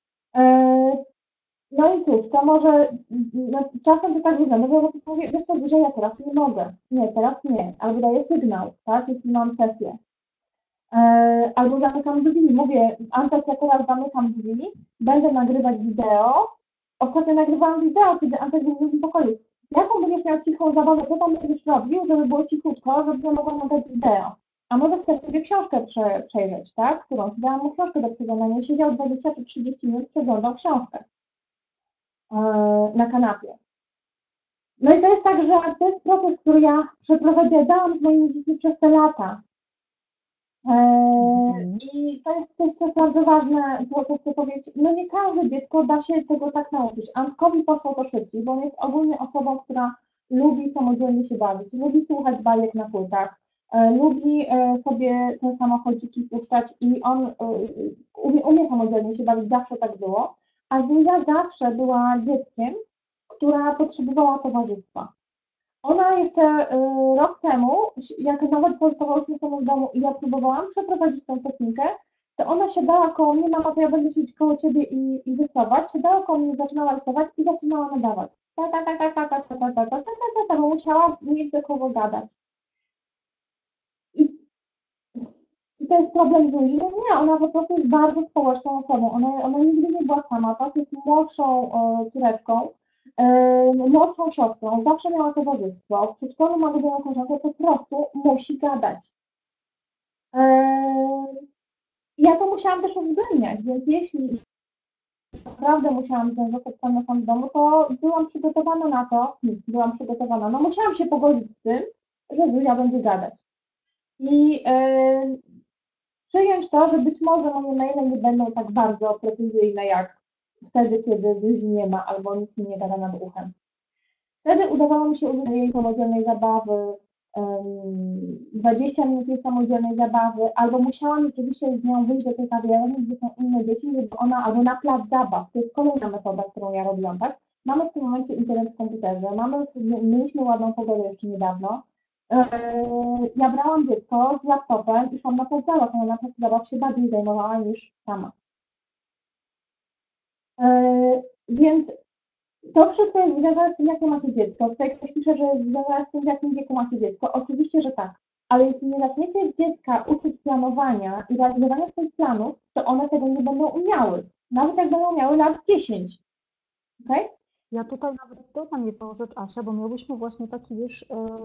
No i cóż, to może, no, czasem to tak wygląda, że ja mówię, wiesz co, Zuzia, ja teraz nie mogę, nie, teraz nie, albo daję sygnał, tak, jeśli mam sesję. Albo zamykam drzwi, mówię, Antek, ja teraz zamykam drzwi, będę nagrywać wideo. Ostatnio nagrywałam wideo, kiedy Antek był w drugim pokoju. Jaką będziesz miał cichą zabawę, co tam będziesz robił, żeby było cichutko, żeby ja mogła nagrać wideo? A może chcesz sobie książkę przejrzeć, tak? Którą dałam mu książkę do przeglądania. Siedział 20 czy 30 minut, przeglądał książkę na kanapie. No i to jest tak, że to jest proces, który ja przeprowadzałam z moimi dziećmi przez te lata. I to jest też co bardzo ważne, co chcę powiedzieć, no nie każde dziecko da się tego tak nauczyć. Antkowi poszło to szybciej, bo on jest ogólnie osobą, która lubi samodzielnie się bawić, lubi słuchać bajek na płytach, lubi sobie te samochodziki puszczać i on umie samodzielnie się bawić, zawsze tak było. A Zuzia zawsze była dzieckiem, która potrzebowała towarzystwa. Ona jeszcze rok temu, jak nawet pozostawałyśmy same w domu i ja próbowałam przeprowadzić tą technikę, to ona siadała koło mnie, mama, to ja będę siedzieć koło ciebie i rysować. Siadała koło mnie, zaczynała rysować i zaczynała nadawać. Bo musiała mieć do kogo gadać. I to jest problem Zuzia? No nie, ona po prostu jest bardzo społeczną osobą. Ona nigdy nie była sama, tak? Jest młodszą córeczką, młodszą siostrą, zawsze miała towarzystwo. W przedszkolu ma lubią koleżankę, po prostu musi gadać. Ja to musiałam też uwzględniać, więc jeśli naprawdę musiałam zostać sam w domu, to byłam przygotowana na to, no musiałam się pogodzić z tym, że Zuzia będzie gadać. I przyjąć to, że być może moje maile nie będą tak bardzo precyzyjne jak wtedy, kiedy Zuzi nie ma albo nic mi nie gada nad uchem. Wtedy udawało mi się użyć jej samodzielnej zabawy, 20 minut jej samodzielnej zabawy, albo musiałam rzeczywiście z nią wyjść do tej kawiarni, gdzie są inne dzieci, żeby ona, albo na plac zabaw, to jest kolejna metoda, którą ja robiłam, tak? Mamy w tym momencie internet w komputerze, mieliśmy ładną pogodę jeszcze niedawno. Ja brałam dziecko z laptopem i szłam na plac zabaw, ona na plac zabaw się bardziej zajmowała niż sama. Więc to wszystko jest związane z tym, jakie macie dziecko. Tutaj ktoś pisze, że jest związane z tym, w jakim wieku macie dziecko. Oczywiście, że tak. Ale jeśli nie zaczniecie dziecka uczyć planowania i realizowania swoich planów, to one tego nie będą umiały. Nawet jak będą miały lat 10. Okay? Ja tutaj nawet dodam jedną rzecz, Asia, bo miałyśmy właśnie taki, wiesz,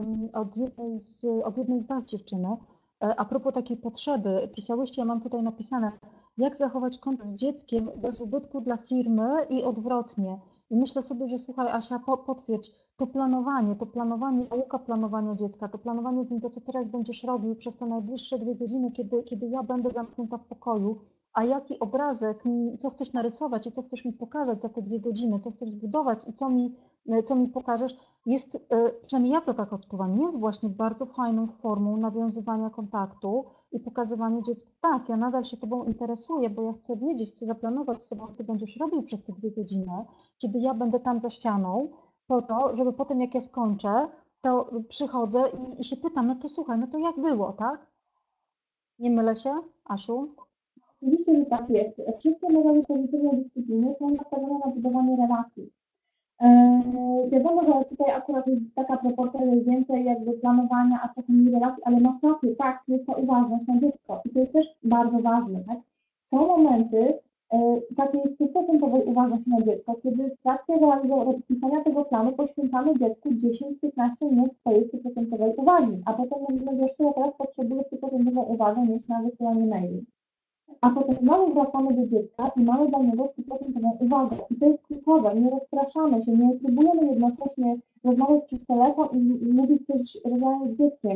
od jednej z Was dziewczyny, a propos takiej potrzeby, pisałyście, ja mam tutaj napisane, jak zachować kontakt z dzieckiem bez ubytku dla firmy i odwrotnie. I myślę sobie, że słuchaj, Asia, potwierdź, to planowanie, nauka planowania dziecka, to planowanie z nim, to co teraz będziesz robił przez te najbliższe 2 godziny, kiedy ja będę zamknięta w pokoju, a jaki obrazek, co chcesz narysować i co chcesz mi pokazać za te 2 godziny, co chcesz zbudować i co mi pokażesz, jest, przynajmniej ja to tak odczuwam, jest właśnie bardzo fajną formą nawiązywania kontaktu i pokazywania dziecku, tak, ja nadal się Tobą interesuję, bo ja chcę wiedzieć, chcę zaplanować, co Ty będziesz robił przez te 2 godziny, kiedy ja będę tam za ścianą, po to, żeby potem jak ja skończę, to przychodzę i się pytam, no to słuchaj, no to jak było, tak? Nie mylę się, Asiu? Oczywiście, że tak jest. Wszystkie modele pozytywnej dyscypliny są nastawione na budowanie relacji. Wiadomo, że tutaj akurat jest taka proporcja, że jest więcej jakby planowania, a trochę mniej relacji, ale masz rację, tak, jest ta uważność na dziecko i to jest też bardzo ważne, tak? Są momenty takiej 100% uważności na dziecko, kiedy w trakcie pisania tego planu poświęcamy dziecku 10-15 minut swojej 100% uwagi, a potem mówimy, wiesz co, ja teraz potrzebuję 100% uwagę mieć na wysyłanie maili. A potem znowu wracamy do dziecka i mamy dla niego 100% uwagę. I to jest kluczowe. Nie rozpraszamy się, nie próbujemy jednocześnie rozmawiać przez telefon i mówić coś rozmawiać z dzieckiem.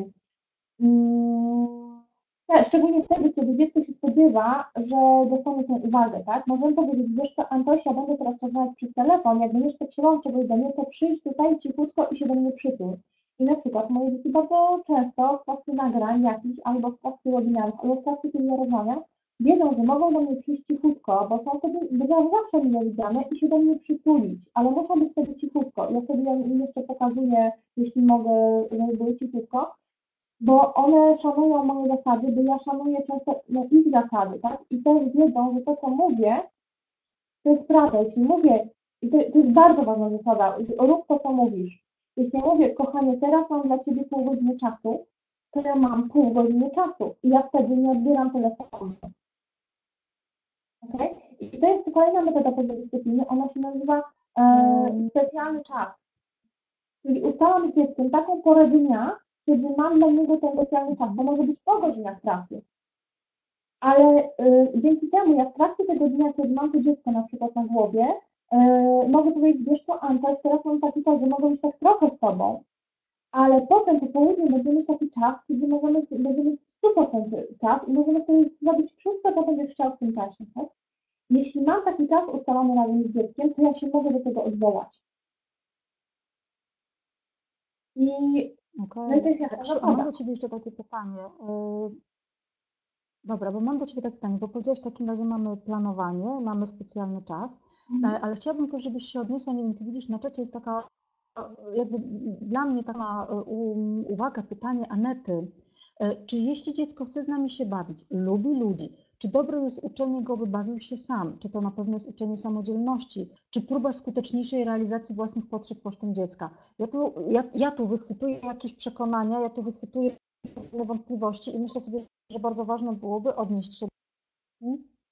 Tak, szczególnie wtedy, kiedy dziecko się spodziewa, że dostanie tę uwagę, tak? Możemy powiedzieć, wiesz co, Antosia, będę teraz rozmawiać przez telefon, jak będziesz potrzebował czegoś do mnie, to przyjdź tutaj cichutko i się do mnie przytul. I na przykład moje dzieci bardzo często w trakcie nagrań jakichś, albo w trakcie webinarów, albo w trakcie, kiedy ja rozmawiam, wiedzą, że mogą do mnie przyjść cichutko, bo są wtedy zawsze mile widziane i się do mnie przytulić, ale muszą być wtedy cichutko. Ja wtedy im jeszcze pokazuję, jeśli mogę, żeby były cichutko, bo one szanują moje zasady, bo ja szanuję często ich zasady, tak? I też wiedzą, że to, co mówię, to jest prawda. Jeśli mówię, i to jest bardzo ważna zasada, rób to, co mówisz. Jeśli ja mówię, kochanie, teraz mam dla Ciebie pół godziny czasu, to ja mam pół godziny czasu i ja wtedy nie odbieram telefonu. Okay? I to jest kolejna metoda dyscypliny, ona się nazywa specjalny czas. Czyli ustalam z dzieckiem taką porę dnia, kiedy mam dla niego ten specjalny czas. To może być po godzinach pracy. Ale dzięki temu, jak w trakcie tego dnia, kiedy mam to dziecko na przykład na głowie, mogę powiedzieć, wiesz co, Antoś, teraz mam taki czas, że mogę być tak trochę z tobą, ale potem po południu będziemy mieć taki czas, kiedy będziemy mieć 100% czas i możemy sobie zrobić wszystko, co będziesz chciał w tym czasie. Tak? Jeśli mam taki czas ustalony razem z dzieckiem, to ja się mogę do tego odwołać. I Okej. Kasiu, a mam do Ciebie jeszcze takie pytanie. Dobra, bo mam do Ciebie takie pytanie, bo powiedziałeś, w takim razie mamy planowanie, mamy specjalny czas, ale chciałabym też, żebyś się odniosła, nie wiem, Ty widzisz, na czacie jest taka, jakby dla mnie taka uwaga, pytanie Anety. Czy jeśli dziecko chce z nami się bawić, lubi ludzi, czy dobre jest uczenie go, by bawił się sam? Czy to na pewno jest uczenie samodzielności? Czy próba skuteczniejszej realizacji własnych potrzeb kosztem dziecka? Ja tu wychwytuję jakieś przekonania, ja tu wychwytuję pewne wątpliwości i myślę sobie, że bardzo ważne byłoby odnieść się do...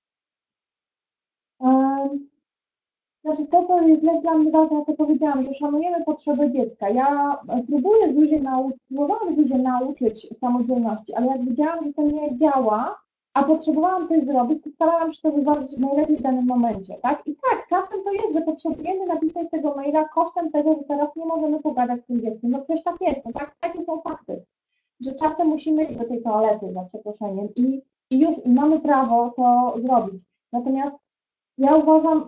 Znaczy to, co jest dla mnie ważne, to powiedziałam, że szanujemy potrzeby dziecka. Ja próbowałam Zuzię nauczyć samodzielności, ale jak widziałam, że to nie działa, a potrzebowałam coś zrobić, to starałam się to wyważyć najlepiej w danym momencie, tak? I tak, czasem to jest, że potrzebujemy napisać tego maila kosztem tego, że teraz nie możemy pogadać z tym dzieckiem. No przecież tak jest, no tak, takie są fakty, że czasem musimy iść do tej toalety, za przeproszeniem, i mamy prawo to zrobić. Natomiast ja uważam,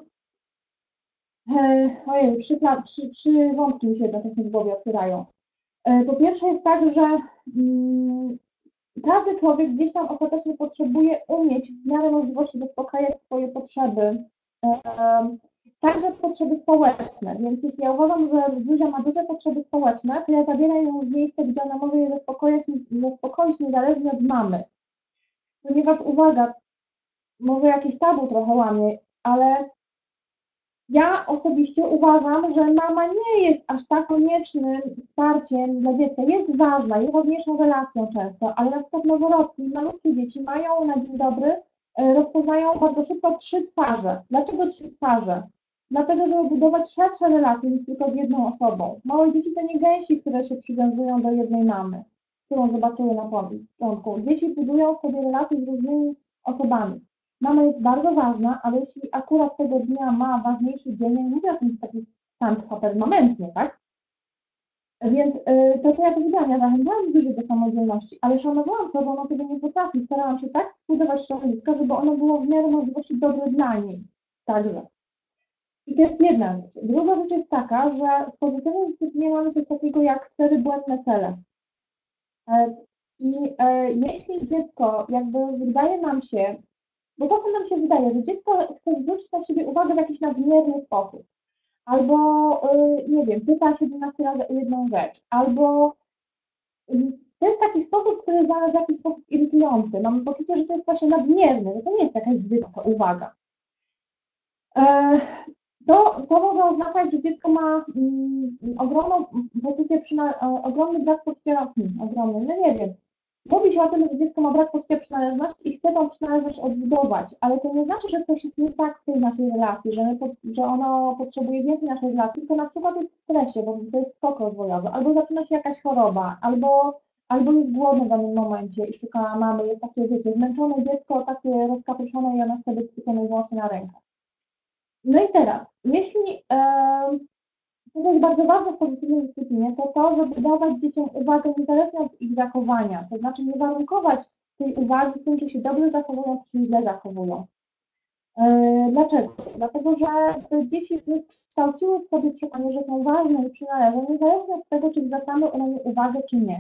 ojej, trzy wątki mi się jednocześnie w głowie otwierają. Po pierwsze jest tak, że każdy człowiek gdzieś tam ostatecznie potrzebuje umieć w miarę możliwości zaspokajać swoje potrzeby, także potrzeby społeczne. Więc jeśli ja uważam, że Zuzia ma duże potrzeby społeczne, to ja zabieram ją w miejsce, gdzie ona może je zaspokoić niezależnie od mamy. Ponieważ uwaga, może jakieś tabu trochę łamie, ale ja osobiście uważam, że mama nie jest aż tak koniecznym wsparciem dla dziecka. Jest ważna, jest ważniejszą relacją często, ale na przykład noworodki, malutkie dzieci mają na dzień dobry, rozpoznają bardzo szybko 3 twarze. Dlaczego 3 twarze? Dlatego, żeby budować szersze relacje niż tylko z jedną osobą. Małe dzieci to nie gęsi, które się przywiązują do jednej mamy, którą zobaczyły na początku. Dzieci budują sobie relacje z różnymi osobami. Mama jest bardzo ważna, ale jeśli akurat tego dnia ma ważniejszy dzień, nie mówię o tym, że taki stan trwa permanentnie, tak? Więc to, co ja powiedziałam, ja zachęcałam dużo do samodzielności, ale szanowałam to, że ona tego nie potrafi. Starałam się tak zbudować środowisko, żeby ono było w miarę możliwości dobre dla niej. Także. I to jest jedna rzecz. Druga rzecz jest taka, że w pozytywnej dyscyplinie mamy coś takiego jak 4 błędne cele. I jeśli dziecko jakby wydaje nam się, bo czasem nam się wydaje, że dziecko chce zwrócić na siebie uwagę w jakiś nadmierny sposób. Albo, nie wiem, pyta 17 razy o jedną rzecz. Albo to jest taki sposób, który jest dla nas w jakiś sposób irytujący. Mamy poczucie, że to jest właśnie nadmierny, że to nie jest jakaś zwykła uwaga. To może oznaczać, że dziecko ma ogromną poczucie, ogromny brak poczucia, ogromny, no nie wiem. Mówi się o tym, że dziecko ma brak poczucia przynależności i chce tą przynależność odbudować, ale to nie znaczy, że coś jest nie tak w tej naszej relacji, że ono potrzebuje więcej naszej relacji, tylko na przykład jest w stresie, bo to jest skok rozwojowy, albo zaczyna się jakaś choroba, albo jest głodny w danym momencie i szuka mamy, jest takie, wiecie, zmęczone dziecko, takie rozkapryszone i ona chce być tylko i wyłącznie na rękach. No i teraz, jeśli to jest bardzo ważne w pozytywnej dyscyplinie, to żeby dawać dzieciom uwagę niezależnie od ich zachowania, to znaczy nie warunkować tej uwagi tym, czy się dobrze zachowują, czy się źle zachowują. Dlaczego? Dlatego, że te dzieci kształciły w sobie przekonanie, że są ważne i przynależą, niezależnie od tego, czy zwracamy na nie uwagę, czy nie.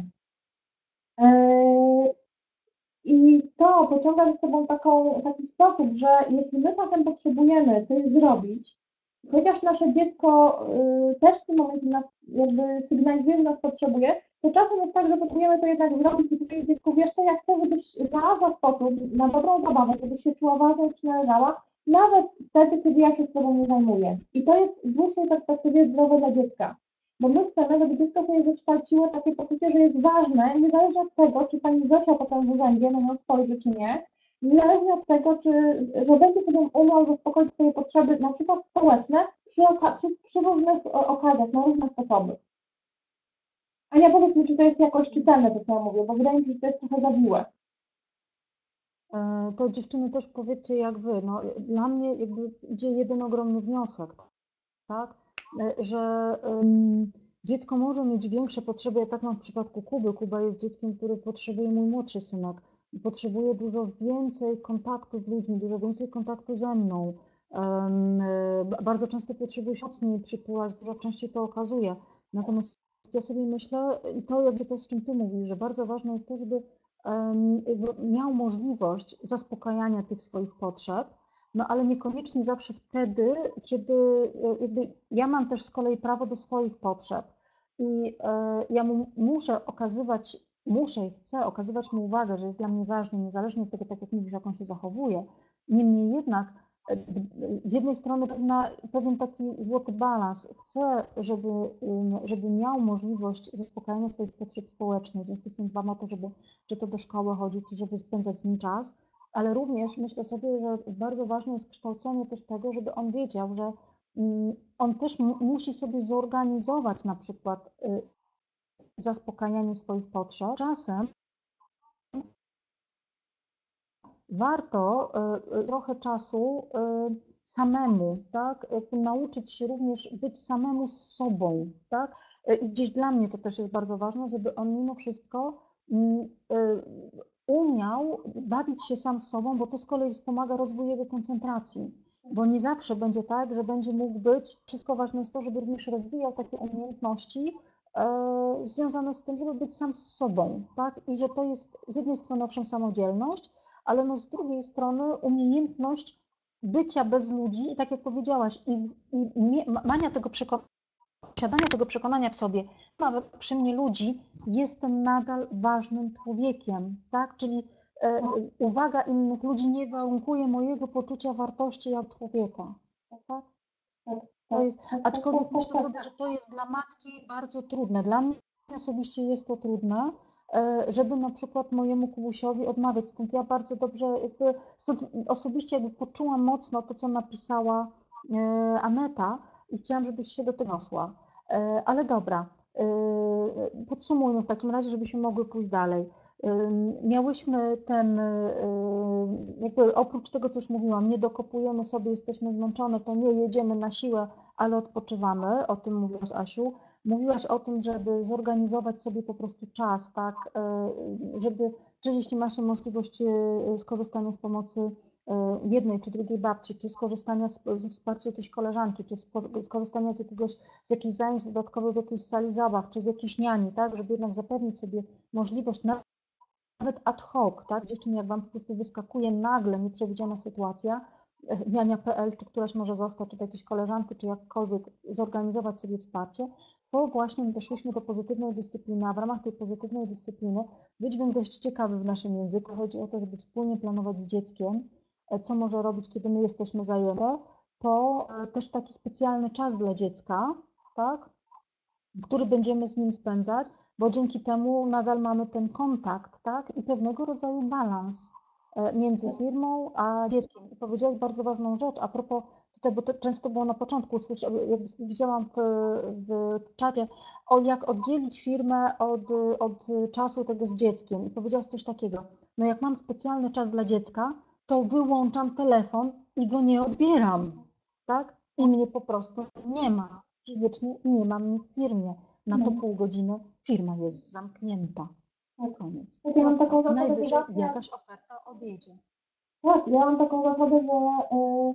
I to pociąga za sobą taki sposób, że jeśli my czasem potrzebujemy coś zrobić, chociaż nasze dziecko też w tym momencie nas jakby sygnalizuje, że nas potrzebuje, to czasem jest tak, że potrzebujemy to jednak zrobić i powiedzieć dziecku, wiesz co, ja chcę, żebyś znalazła sposób na dobrą zabawę, żebyś się czuła ważna i przynależała, nawet wtedy, kiedy ja się z tobą nie zajmuję. I to jest w dłuższej perspektywie zdrowe dla dziecka. Bo my chcemy, żeby dziecko sobie wykształciło takie poczucie, że jest ważne, niezależnie od tego, czy pani Zosia potem w urzędzie na nią spojrzy, czy nie, niezależnie od tego, że będzie sobie umiał zaspokoić swoje potrzeby, na przykład społeczne, przy różnych okazjach, na różne sposoby. Ania, powiedz mi, czy to jest jakoś czytelne, to co ja mówię, bo wydaje mi się, że to jest trochę zawiłe. To dziewczyny też powiedzcie jak wy. No, dla mnie jakby idzie jeden ogromny wniosek, tak? Że dziecko może mieć większe potrzeby, tak jak w przypadku Kuby. Kuba jest dzieckiem, który potrzebuje, mój młodszy synek, potrzebuje dużo więcej kontaktu z ludźmi, dużo więcej kontaktu ze mną. Bardzo często potrzebuje się mocniej przytulać, dużo częściej to okazuje. Natomiast ja sobie myślę, i to jakby to, z czym ty mówisz, że bardzo ważne jest to, żeby miał możliwość zaspokajania tych swoich potrzeb, no ale niekoniecznie zawsze wtedy, kiedy jakby ja mam też z kolei prawo do swoich potrzeb i ja muszę i chcę okazywać mu uwagę, że jest dla mnie ważny, niezależnie od tego, tak jak mówisz, jak on się zachowuje. Niemniej jednak z jednej strony pewien taki złoty balans. Chcę, żeby miał możliwość zaspokajania swoich potrzeb społecznych, w związku z tym dbam o to, czy to do szkoły chodzi, czy żeby spędzać z nim czas, ale również myślę sobie, że bardzo ważne jest kształcenie też tego, żeby on wiedział, że on też musi sobie zorganizować na przykład zaspokajanie swoich potrzeb. Czasem warto trochę czasu samemu, tak? Jakby nauczyć się również być samemu z sobą, tak? I gdzieś dla mnie to też jest bardzo ważne, żeby on mimo wszystko umiał bawić się sam z sobą, bo to z kolei wspomaga rozwój jego koncentracji. Bo nie zawsze będzie tak, że będzie mógł być, wszystko ważne jest to, żeby również rozwijał takie umiejętności związane z tym, żeby być sam z sobą, tak? I że to jest z jednej strony owszem samodzielność, ale no z drugiej strony umiejętność bycia bez ludzi i tak jak powiedziałaś, posiadania tego przekonania w sobie, nawet przy mnie ludzi, jestem nadal ważnym człowiekiem, tak? Czyli uwaga innych ludzi nie warunkuje mojego poczucia wartości jako człowieka, tak? To jest, aczkolwiek myślę sobie, że to jest dla matki bardzo trudne. Dla mnie osobiście jest to trudne, żeby na przykład mojemu Kubusiowi odmawiać. Stąd ja bardzo dobrze, osobiście poczułam mocno to, co napisała Aneta i chciałam, żebyś się do tego odniosła. Ale dobra, podsumujmy w takim razie, żebyśmy mogły pójść dalej. Miałyśmy jakby oprócz tego, co już mówiłam, nie dokopujemy sobie, jesteśmy zmęczone, to nie jedziemy na siłę, ale odpoczywamy. O tym mówiłaś, Asiu. Mówiłaś o tym, żeby zorganizować sobie po prostu czas, tak, czy jeśli masz możliwość skorzystania z pomocy jednej czy drugiej babci, czy skorzystania ze wsparcia jakiejś koleżanki, czy skorzystania z jakichś zajęć dodatkowych w jakiejś sali zabaw, czy z jakiejś niani, tak, żeby jednak zapewnić sobie możliwość nawet ad hoc, tak, dziewczyny, jak wam po prostu wyskakuje nagle nieprzewidziana sytuacja, niania.pl, czy któraś może zostać, czy do jakiejś koleżanki, czy jakkolwiek zorganizować sobie wsparcie, bo właśnie doszłyśmy do pozytywnej dyscypliny, a w ramach tej pozytywnej dyscypliny wydźwięk dość ciekawy w naszym języku. Chodzi o to, żeby wspólnie planować z dzieckiem, co może robić, kiedy my jesteśmy zajęte, po też taki specjalny czas dla dziecka, tak, który będziemy z nim spędzać, bo dzięki temu nadal mamy ten kontakt, tak, i pewnego rodzaju balans między firmą a dzieckiem. I powiedziałeś bardzo ważną rzecz a propos tutaj, bo to często było na początku, jak widziałam w czacie, o jak oddzielić firmę od czasu tego z dzieckiem. I powiedziałaś coś takiego, no jak mam specjalny czas dla dziecka, to wyłączam telefon i go nie odbieram, tak? I mnie po prostu nie ma. Fizycznie nie mam mnie w firmie. Na to No. pół godziny firma jest zamknięta. Koniec. Tak, ja mam taką zasadę, że Najwyżej zawsze, jakaś oferta odjedzie. tak, ja mam taką zasadę, że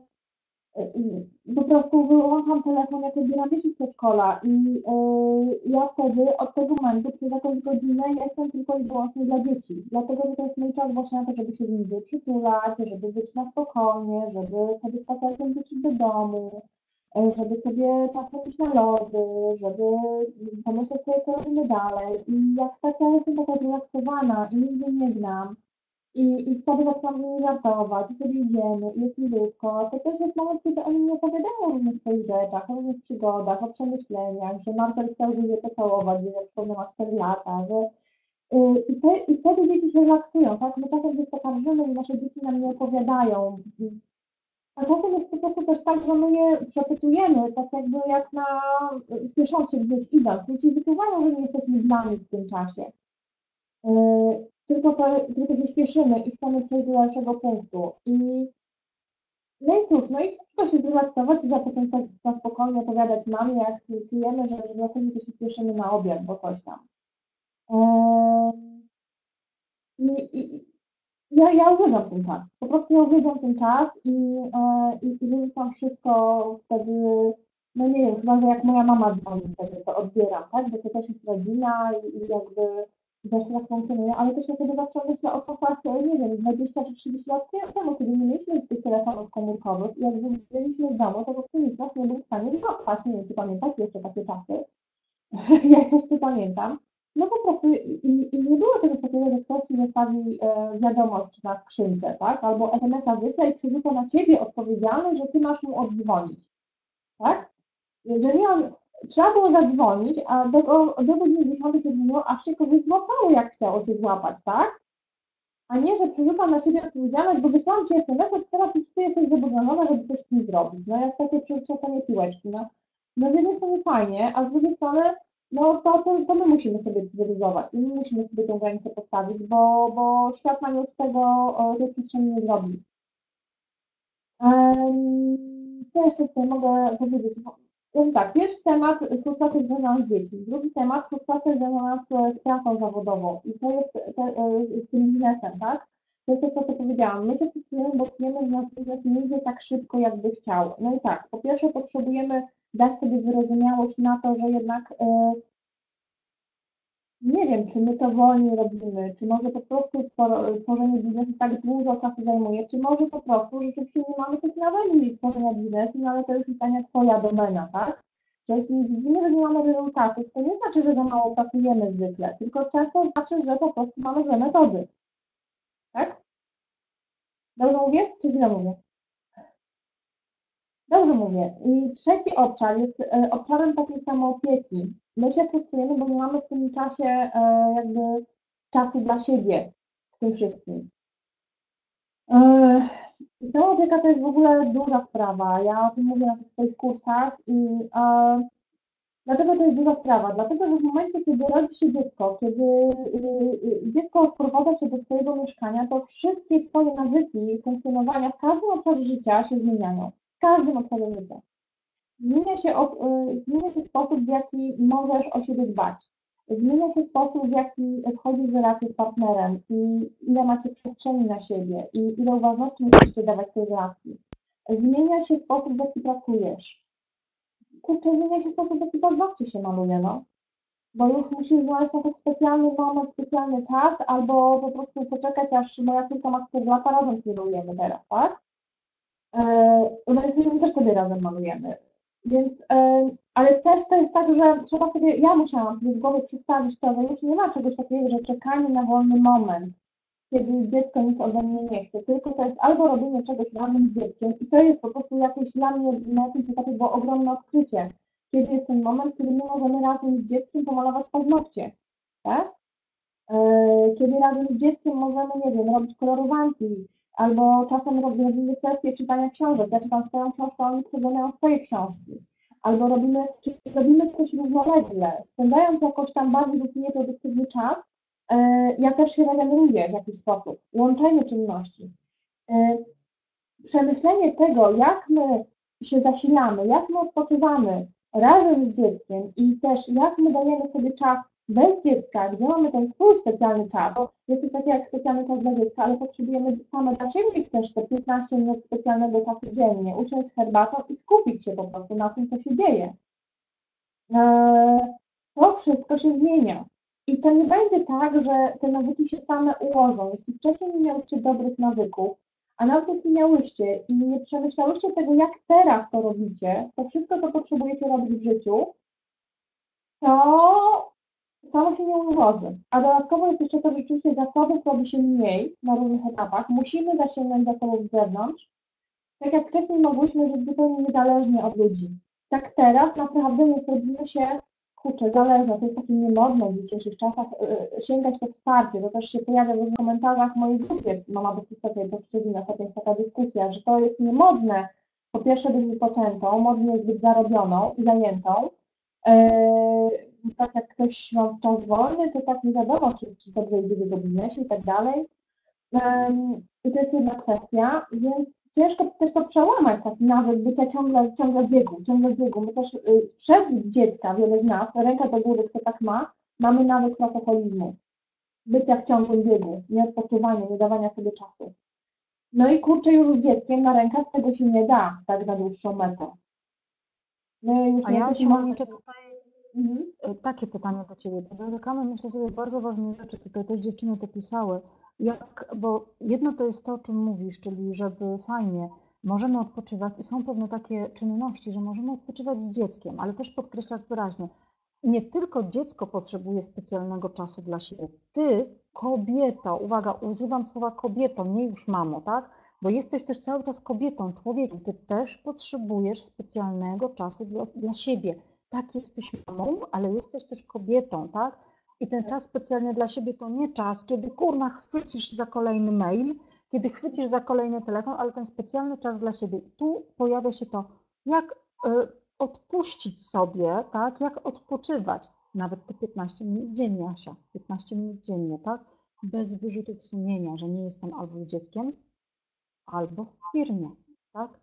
po prostu wyłączam telefon, jak odbieram dzieci z przedszkola i ja wtedy od tego momentu przez jakąś godzinę jestem tylko i wyłącznie dla dzieci, dlatego że to jest mój czas właśnie na to, żeby się z nimi przytulać, żeby być na spokojnie, żeby sobie spacerkiem wrócić do domu, żeby sobie czasem iść na lody, żeby pomyśleć sobie, co robimy dalej i jak tak ja jestem taka zrelaksowana i nigdzie nie gnam, i sobie zaczynam z nimi żartować, i sobie idziemy, i jest milutko. To też jest moment, kiedy oni mi opowiadają o różnych swoich rzeczach, o różnych przygodach, o przemyśleniach, że Marcel chciał je pocałować, że jak wspomnę ma 4 lata, że i wtedy dzieci się relaksują, tak? My czasem gdzieś pokarżymy i nasze dzieci nam nie opowiadają. A czasem jest po prostu też tak, że my je przepytujemy, tak jakby jak na spiesząc się gdzieś idąc. Dzieci wyczuwają, że nie jesteśmy z nami w tym czasie. Tylko się śpieszymy i chcemy przejść do dalszego punktu. No i cóż, no i tylko się zrelaksować i zacząć tak na spokojnie opowiadać mamie, jak czujemy, że w zasadzie to się śpieszymy na obiad, bo coś tam. I ja uwielbiam ten czas. Po prostu ja uwielbiam ten czas i wyrzucam wszystko wtedy, no nie wiem, chyba że jak moja mama dzwoni wtedy, to odbieram, tak? Bo to też jest rodzina i jakby też tak funkcjonuje, ale też ja sobie zawsze myślę o czasach, nie wiem, 20 czy 30 lat temu, kiedy nie mieliśmy tych telefonów komórkowych i jak byliśmy w domu, to po prostu nikt nas nie był w stanie złapać. Nie wiem, czy pamiętacie jeszcze takie czasy. Ja jeszcze pamiętam. No po prostu i nie było czegoś takiego, że ktoś ci zostawi wiadomość na skrzynce, tak? Albo SMS-a wyśle i przerzuca na ciebie odpowiedzialność, że ty masz mu oddzwonić, tak? Że nie on, trzeba było zadzwonić, a do godziny 10 się dzwoniło, aż się kogoś złapało, jak chciało się złapać, tak? A nie, że przerzuca na siebie odpowiedzialność, bo wysłałam ci SMS-a, teraz już ty jesteś zobowiązana, żeby coś z tym zrobić. No jak takie przerzucanie piłeczki, no. No z jednej strony fajnie, a z drugiej strony, no to my musimy sobie wyryzować i my musimy sobie tę granicę postawić, bo świat nam już tej przestrzeni nie zrobi. Co jeszcze tutaj mogę powiedzieć? Więc tak, pierwszy temat frustracja związana z dziećmi. Drugi temat frustracja związana z pracą zawodową i to jest z tym biznesem, tak? To jest to, co powiedziałam. My się frustrujemy, bo czujemy, że nasz biznes nie idzie tak szybko, jakby chciał. No i tak, po pierwsze potrzebujemy dać sobie wyrozumiałość na to, że jednak nie wiem, czy my to wolniej robimy, czy może po prostu tworzenie biznesu tak dużo czasu zajmuje, czy może po prostu rzeczywiście nie mamy tych narzędzi tworzenia biznesu, no ale to jest pytanie twoja domena, tak? Że jeśli widzimy, że nie mamy rezultatów, to nie znaczy, że za mało pracujemy zwykle, tylko często znaczy, że po prostu mamy złe metody, tak? Dobrze mówię, czy źle mówię? Dobrze mówię. I trzeci obszar jest obszarem takiej samoopieki. My się frustrujemy, bo nie mamy w tym czasie jakby czasu dla siebie w tym wszystkim. Samoopieka to jest w ogóle duża sprawa. Ja o tym mówię na tych swoich kursach i dlaczego to jest duża sprawa? Dlatego, że w momencie, kiedy rodzi się dziecko, kiedy dziecko wprowadza się do twojego mieszkania, to wszystkie twoje nawyki funkcjonowania w każdym obszarze życia się zmieniają. W każdym obszarze życia. Zmienia się sposób, w jaki możesz o siebie dbać. Zmienia się sposób, w jaki wchodzisz w relację z partnerem i ile macie przestrzeni na siebie i ile uważności musicie dawać tej relacji. Zmienia się sposób, w jaki pracujesz. Kurczę, zmienia się sposób, w jaki paznokcie się maluje, no. Bo już musisz znaleźć na to specjalny moment, specjalny czas, albo po prostu poczekać, aż moja córka ma 4 lata, razem się malujemy teraz, tak? No więc my też sobie razem malujemy. Więc, ale też to jest tak, że trzeba sobie, ja musiałam sobie w głowie przedstawić to, że już nie ma czegoś takiego, że czekanie na wolny moment, kiedy dziecko nic ode mnie nie chce, tylko to jest albo robienie czegoś razem z dzieckiem i to jest po prostu jakieś dla mnie na jakimś etapie było ogromne odkrycie, kiedy jest ten moment, kiedy my możemy razem z dzieckiem pomalować paznokcie, tak? Kiedy razem z dzieckiem możemy, nie wiem, robić kolorowanki, albo czasem robimy sesję czytania książek. Ja czytam swoją książkę, a oni przeglądają swoje książki. Albo robimy, czy robimy coś równolegle, spędzając jakoś tam bardziej lub nieproduktywny czas, ja też się regeneruję w jakiś sposób. Łączenie czynności. E, Przemyślenie tego, jak my się zasilamy, jak my odpoczywamy razem z dzieckiem i też jak my dajemy sobie czas bez dziecka, gdzie mamy ten swój specjalny czas, bo jest to takie jak specjalny czas dla dziecka, ale potrzebujemy same dla siebie też te 15 minut specjalnego czasu dziennie, usiąść z herbatą i skupić się po prostu na tym, co się dzieje. To wszystko się zmienia. I to nie będzie tak, że te nawyki się same ułożą. Jeśli wcześniej nie miałyście dobrych nawyków, a nawet jeśli miałyście i nie przemyślałyście tego, jak teraz to robicie, to wszystko, co potrzebujecie robić w życiu, to samo się nie ułoży. A dodatkowo jest jeszcze to, że rzeczywiście zasobów robi się mniej na różnych etapach. Musimy zasięgnąć zasobów z zewnątrz. Tak jak wcześniej mogłyśmy żyć zupełnie niezależnie od ludzi. Tak teraz naprawdę nie zrobimy się, kurczę, zależne. To jest takie niemodne w dzisiejszych czasach sięgać po wsparcie. To też się pojawia w komentarzach w mojej grupie. Mama bez istoty, to Szczecina, ostatnio jest taka dyskusja, że to jest niemodne. Po pierwsze być wypoczętą, modnie jest być zarobioną i zajętą. Tak jak ktoś ma czas wolny, to tak nie wiadomo, czy to wyjdzie w jego biznesie i tak dalej. I to jest jedna kwestia, więc ciężko też to przełamać, taki nawyk bycia ciągle w biegu, ciągle w biegu. My też sprzed dziecka, wiele z nas, ręka do góry, kto tak ma, mamy nawyk pracoholizmu, bycia w ciągłym biegu, nieodpoczywania, nie dawania sobie czasu. No i kurczę, już z dzieckiem na rękach tego się nie da, tak na dłuższą metę. My już A nie ja jesteśmy... się mam jeszcze tutaj Mhm. takie pytanie do Ciebie. Dotykamy, myślę sobie, bardzo ważnej rzeczy. Tutaj też dziewczyny to pisały. Bo jedno to jest to, o czym mówisz, czyli żeby fajnie, możemy odpoczywać i są pewne takie czynności, że możemy odpoczywać z dzieckiem, ale też podkreślać wyraźnie, nie tylko dziecko potrzebuje specjalnego czasu dla siebie. Ty, kobieto, uwaga, używam słowa kobieto, nie już mamo, tak? Bo jesteś też cały czas kobietą, człowiekiem. Ty też potrzebujesz specjalnego czasu dla siebie. Tak, jesteś mamą, ale jesteś też kobietą, tak? I ten czas specjalnie dla siebie to nie czas, kiedy kurna chwycisz za kolejny mail, kiedy chwycisz za kolejny telefon, ale ten specjalny czas dla siebie. Tu pojawia się to, jak odpuścić sobie, tak? Jak odpoczywać. Nawet te 15 minut dziennie, Asia, 15 minut dziennie, tak? Bez wyrzutów sumienia, że nie jestem albo z dzieckiem, albo w firmie, tak?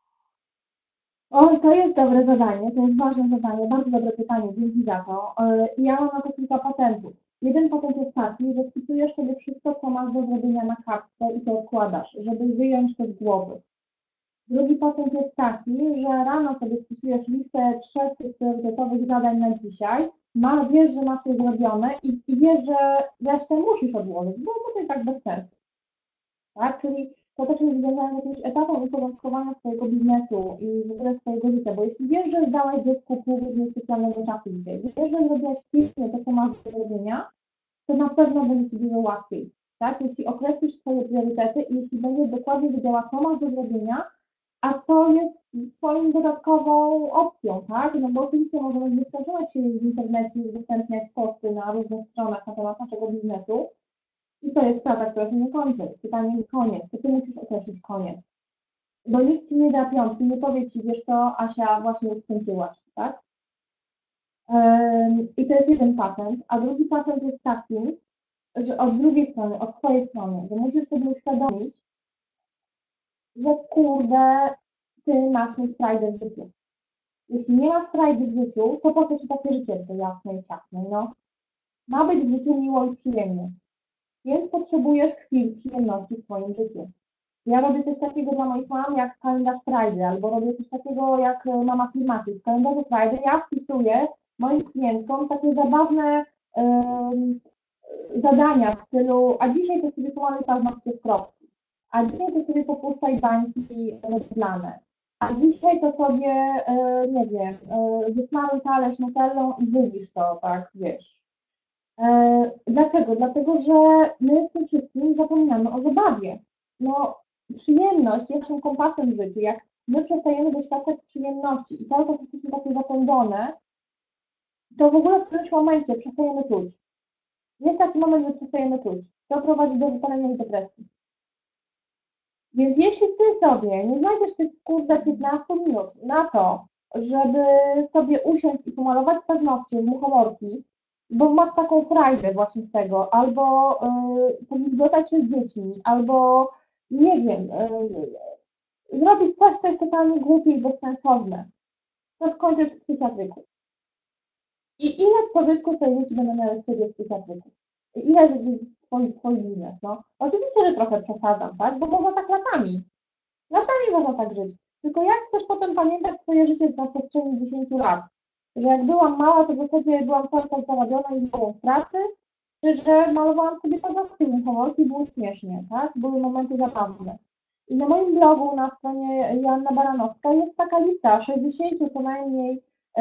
O, to jest dobre zadanie, to jest ważne zadanie, bardzo dobre pytanie, dzięki za to. I ja mam na to kilka patentów. Jeden patent jest taki, że wpisujesz sobie wszystko, co masz do zrobienia na kartce i to odkładasz, żeby wyjąć to z głowy. Drugi patent jest taki, że rano sobie spisujesz listę 3 tych priorytetowych zadań na dzisiaj, wiesz, że masz je zrobione i wiesz, że resztę musisz odłożyć, bo to jest tak bez sensu. Tak? Czyli to też jest związane z jakimś etapem uporządkowania swojego biznesu i w ogóle swojego życia, bo jeśli wiesz, że dałeś dziecku pół godziny specjalnego czasu dzisiaj, wiesz, że zrobiłaś pięknie to, co masz do zrobienia, to na pewno będzie Ci dużo łatwiej. Tak? Jeśli określisz swoje priorytety i jeśli będziesz dokładnie wiedziała, co masz do zrobienia, a co jest Twoją dodatkową opcją, tak? No bo oczywiście możemy w nieskończoność się w internecie udostępniać posty na różnych stronach na temat naszego biznesu, i to jest praca, która się nie kończy. Pytanie jest koniec. To Ty musisz określić koniec. Bo nikt Ci nie da piątki, nie powie Ci, wiesz co, Asia, właśnie już skończyłaś, tak? I to jest jeden patent. A drugi patent jest taki, że od drugiej strony, od Twojej strony, że musisz sobie uświadomić, że kurde, Ty masz mieć frajdę w życiu. Jeśli nie masz frajdy w życiu, to po co Ci takie życie, to jasne i ciasne, no? Ma być w życiu miło i przyjemnie. Więc potrzebujesz chwil przyjemności w swoim życiu. Ja robię coś takiego dla moich mam jak kalendarz Friday, albo robię coś takiego jak mama Klimaty. W kalendarzu Friday ja wpisuję moim klientkom takie zabawne zadania w stylu, a dzisiaj to sobie pomaluj paznokcie w kropki, a dzisiaj to sobie popuszczaj bańki rozlane, a dzisiaj to sobie, nie wiem, wysmaruj talerz nutellą i wylisz to, tak, wiesz. Dlaczego? Dlatego, że my w tym wszystkim zapominamy o zabawie. No, przyjemność jest naszym kompasem w życiu. Jak my przestajemy doświadczać przyjemności i cały czas jesteśmy takie zapędzone, to w ogóle w którymś momencie przestajemy czuć. Jest taki moment, że przestajemy czuć. To prowadzi do wypalenia i depresji. Więc jeśli ty sobie nie znajdziesz tych kurde 15 minut na to, żeby sobie usiąść i pomalować paznokcie w muchomorki, bo masz taką frajdę właśnie z tego, albo pomigotać się z dziećmi, albo nie wiem, zrobić coś, co jest totalnie głupie i bezsensowne, to skończysz w psychiatryku. I ile pożytku twoje dzieci będą miały z ciebie w psychiatryku? I ile twoich minut, no? Oczywiście, że trochę przesadzam, tak? Bo można tak latami. Latami można tak żyć. Tylko jak chcesz potem pamiętać swoje życie na przestrzeni 10 lat? Że jak byłam mała, to w zasadzie byłam cały czas zarabiona i byłam w pracy, czy że malowałam sobie paznokcie w było śmiesznie, tak? Były momenty zabawne. I na moim blogu na stronie Joanna Baranowska jest taka lista 60 co najmniej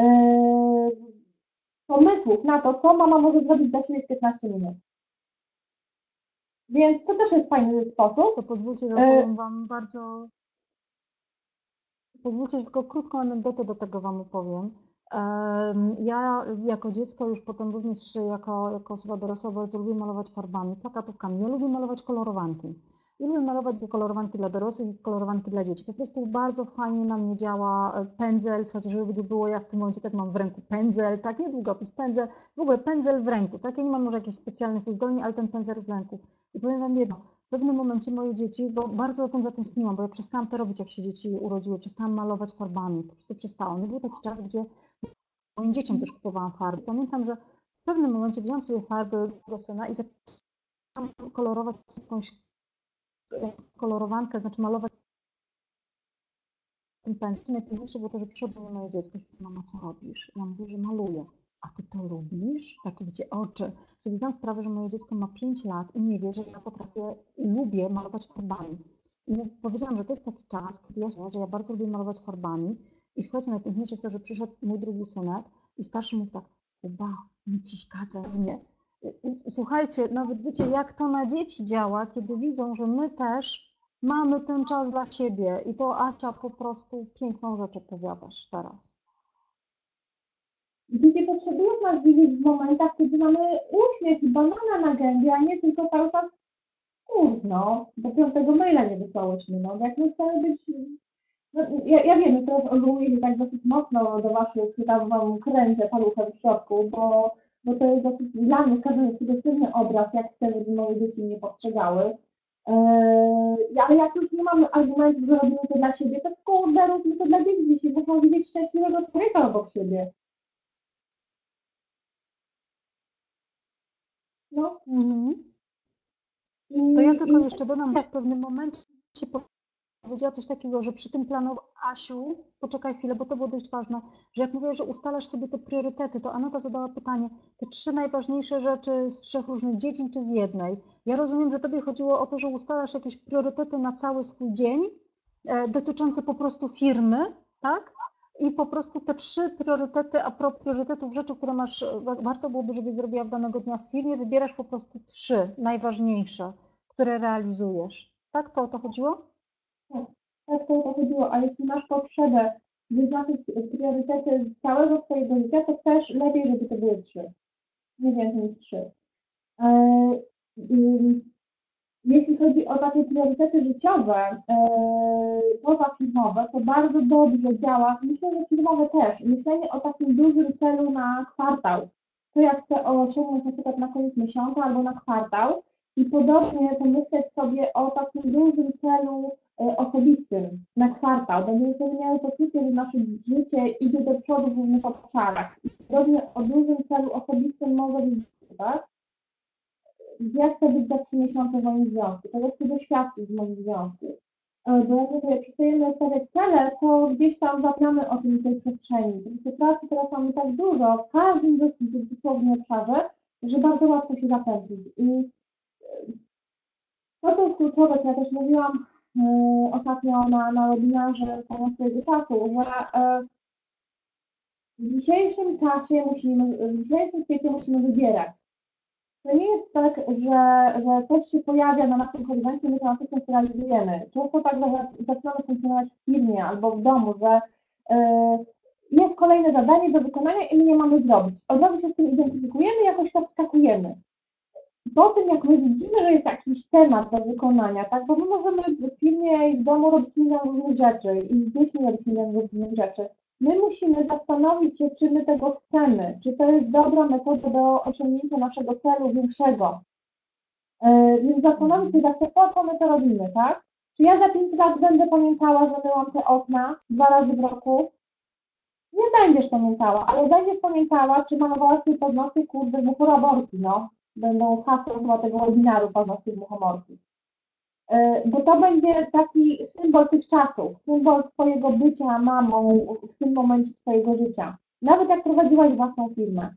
pomysłów na to, co mama może zrobić dla siebie w 15 minut. Więc to też jest fajny sposób. To pozwólcie, że opowiem Wam bardzo... Pozwólcie, że tylko krótką anegdotę do tego Wam opowiem. Ja jako dziecko, już potem również jako osoba dorosła, bardzo lubię malować farbami, plakatówkami. Ja lubię malować kolorowanki. I lubię malować kolorowanki dla dorosłych i kolorowanki dla dzieci. Po prostu bardzo fajnie na mnie działa pędzel, chociaż żeby było, ja w tym momencie też mam w ręku pędzel, tak, nie długopis, pędzel, w ogóle pędzel w ręku, tak, ja nie mam może jakichś specjalnych uzdolnień, ale ten pędzel w ręku. I powiem Wam jedno, w pewnym momencie moje dzieci, bo bardzo o tym zatęskniłam, bo ja przestałam to robić, jak się dzieci urodziły, przestałam malować farbami, po prostu przestałam. I był taki czas, gdzie moim dzieciom też kupowałam farby. Pamiętam, że w pewnym momencie wziąłam sobie farby do syna i zaczęłam kolorować jakąś kolorowankę, znaczy malować tym pędzlem. Najpiękniejsze było to, że przyszło do mnie moje dziecko i powiedziało: mama, co robisz? Ja mówię, że maluję. A ty to lubisz? Takie wiecie oczy. Sobie zdałam sprawę, że moje dziecko ma 5 lat i nie wie, że ja potrafię i lubię malować farbami. I powiedziałam, że to jest taki czas, kiedy ja że ja bardzo lubię malować farbami. I słuchajcie, najpiękniejsze jest to, że przyszedł mój drugi synek i starszy mówi tak: Kuba, nie przeszkadza mnie. Słuchajcie, nawet wiecie, jak to na dzieci działa, kiedy widzą, że my też mamy ten czas dla siebie. I to, Asia, po prostu piękną rzecz opowiadasz teraz. Dzieci potrzebują nas widzieć w momentach, kiedy mamy uśmiech i banana na gębie, a nie tylko cały czas kurno, do 5 maila nie wysłałyśmy, no, jak my chcemy być... No, ja wiem, że teraz ogólnie się tak dosyć mocno do waszych, tam wam kręcę paluchem w środku, bo to jest dosyć dla mnie, w każdym razie, sugestywny obraz, jak chcę, żeby moje dzieci mnie postrzegały. Ale jak już nie mamy argumentów, że robimy to dla siebie, to kurde, róbmy to dla dzieci, jeśli muszą widzieć szczęśliwego człowieka obok siebie. No. To ja tylko jeszcze dodam, że w pewnym momencie powiedziała coś takiego, że przy tym planu, Asiu, poczekaj chwilę, bo to było dość ważne, że jak mówię, że ustalasz sobie te priorytety, to Aneta zadała pytanie, te 3 najważniejsze rzeczy z 3 różnych dziedzin czy z jednej? Ja rozumiem, że tobie chodziło o to, że ustalasz jakieś priorytety na cały swój dzień, dotyczące po prostu firmy, tak? I po prostu te 3 priorytety, a propos priorytetów rzeczy, które masz, warto byłoby, żebyś zrobiła w danego dnia w firmie, wybierasz po prostu 3 najważniejsze, które realizujesz. Tak? To o to chodziło? Tak, to o to chodziło, a jeśli masz potrzebę wyznaczyć priorytety całego swojego życia, to też lepiej, żeby to były 3. Nie więcej niż 3. Jeśli chodzi o takie priorytety życiowe, pozafirmowe, to bardzo dobrze działa, myślę, że firmowe też, myślenie o takim dużym celu na kwartał. To ja chcę osiągnąć na przykład na koniec miesiąca albo na kwartał i podobnie pomyśleć sobie o takim dużym celu osobistym na kwartał. Będziemy sobie miały poczucie, że nasze życie idzie do przodu w różnych obszarach. I podobnie o dużym celu osobistym może być, tak? Jak chcę być za 3 miesiące w moim związku, tego chcę doświadczyć w moim związku. Bo jak my sobie przestajemy stawiać cele, to gdzieś tam zapramy o tym tej przestrzeni. Tej pracy teraz mamy tak dużo, w każdym dosłownie obszarze, że bardzo łatwo się zapędzić. I to jest kluczowe, co ja też mówiłam ostatnio na webinarze zamiast swojego czasu, że w dzisiejszym czasie w dzisiejszym świecie musimy wybierać. To nie jest tak, że coś się pojawia na naszym horyzoncie, my to natychmiast realizujemy. Często tak, że zaczynamy funkcjonować w firmie albo w domu, że jest kolejne zadanie do wykonania i my nie mamy zrobić. Od razu się z tym identyfikujemy, jakoś to wskakujemy. Po tym, jak my widzimy, że jest jakiś temat do wykonania, tak, bo my możemy w firmie i w domu robić milion różnych rzeczy i z dziećmi robić milion różnych rzeczy. My musimy zastanowić się, czy my tego chcemy, czy to jest dobra metoda do osiągnięcia naszego celu większego. Więc zastanowić się zawsze, po co my to robimy, tak? Czy ja za 5 lat będę pamiętała, że myłam te okna 2 razy w roku? Nie będziesz pamiętała, ale będziesz pamiętała, czy malowałaś tej paznokcie, kurde, muchomorki, no. Będą hasłem chyba tego webinaru paznokcie muchomorki. Bo to będzie taki symbol tych czasów, symbol twojego bycia mamą w tym momencie twojego życia. Nawet jak prowadziłaś własną firmę.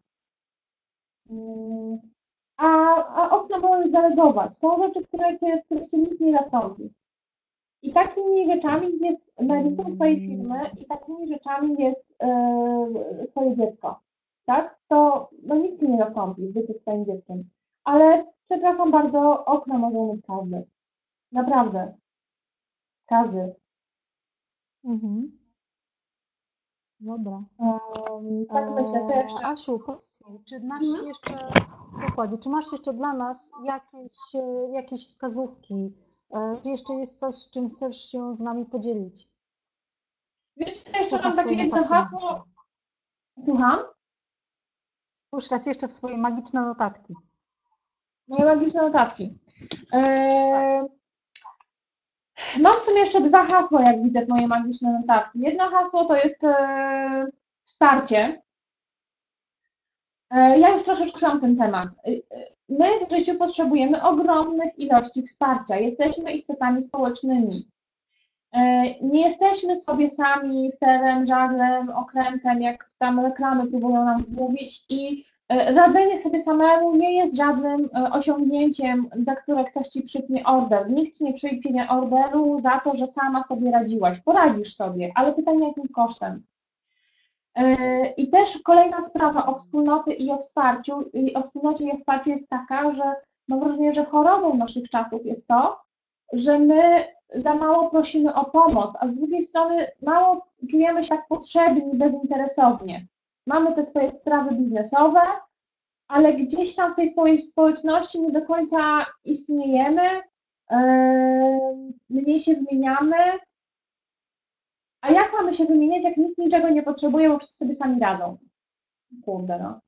A okna możesz delegować. Są rzeczy, których cię nikt nie zastąpi. I takimi rzeczami jest meritum twojej firmy i takimi rzeczami jest twoje dziecko. Tak? To nikt ci nie zastąpi w byciu swoim dzieckiem. Ale przepraszam bardzo, okna może mieć każdy. Naprawdę. Każdy. Dobra. Tak myślę, co jeszcze? Asiu, powiedz mi, czy masz jeszcze, dokładnie, czy masz jeszcze dla nas jakieś wskazówki? Czy jeszcze jest coś, z czym chcesz się z nami podzielić? Wiesz co, jeszcze Spójrz na mam takie swoje jedno notatki hasło. magiczne. Słucham? Spójrz raz jeszcze w swoje magiczne notatki. Moje magiczne notatki. Mam w sumie jeszcze 2 hasła, jak widzę, w moje magiczne notatki. Jedno hasło to jest wsparcie. Ja już troszeczkę mam ten temat. My w życiu potrzebujemy ogromnych ilości wsparcia. Jesteśmy istotami społecznymi. Nie jesteśmy sobie sami sterem, żaglem, okrętem, jak tam reklamy próbują nam mówić i radzenie sobie samemu nie jest żadnym osiągnięciem, za które ktoś ci przypnie order. Nikt ci nie przypnie orderu za to, że sama sobie radziłaś. Poradzisz sobie, ale pytanie jakim kosztem. I też kolejna sprawa o wspólnoty i o wsparciu, o wspólnocie i o wsparciu jest taka, że mam wrażenie, że chorobą naszych czasów jest to, że my za mało prosimy o pomoc, a z drugiej strony mało czujemy się tak potrzebni bezinteresownie. Mamy te swoje sprawy biznesowe, ale gdzieś tam w tej swojej społeczności nie do końca istniejemy, mniej się wymieniamy. A jak mamy się wymieniać, jak nikt niczego nie potrzebuje, bo wszyscy sobie sami radzą? Kurde, no.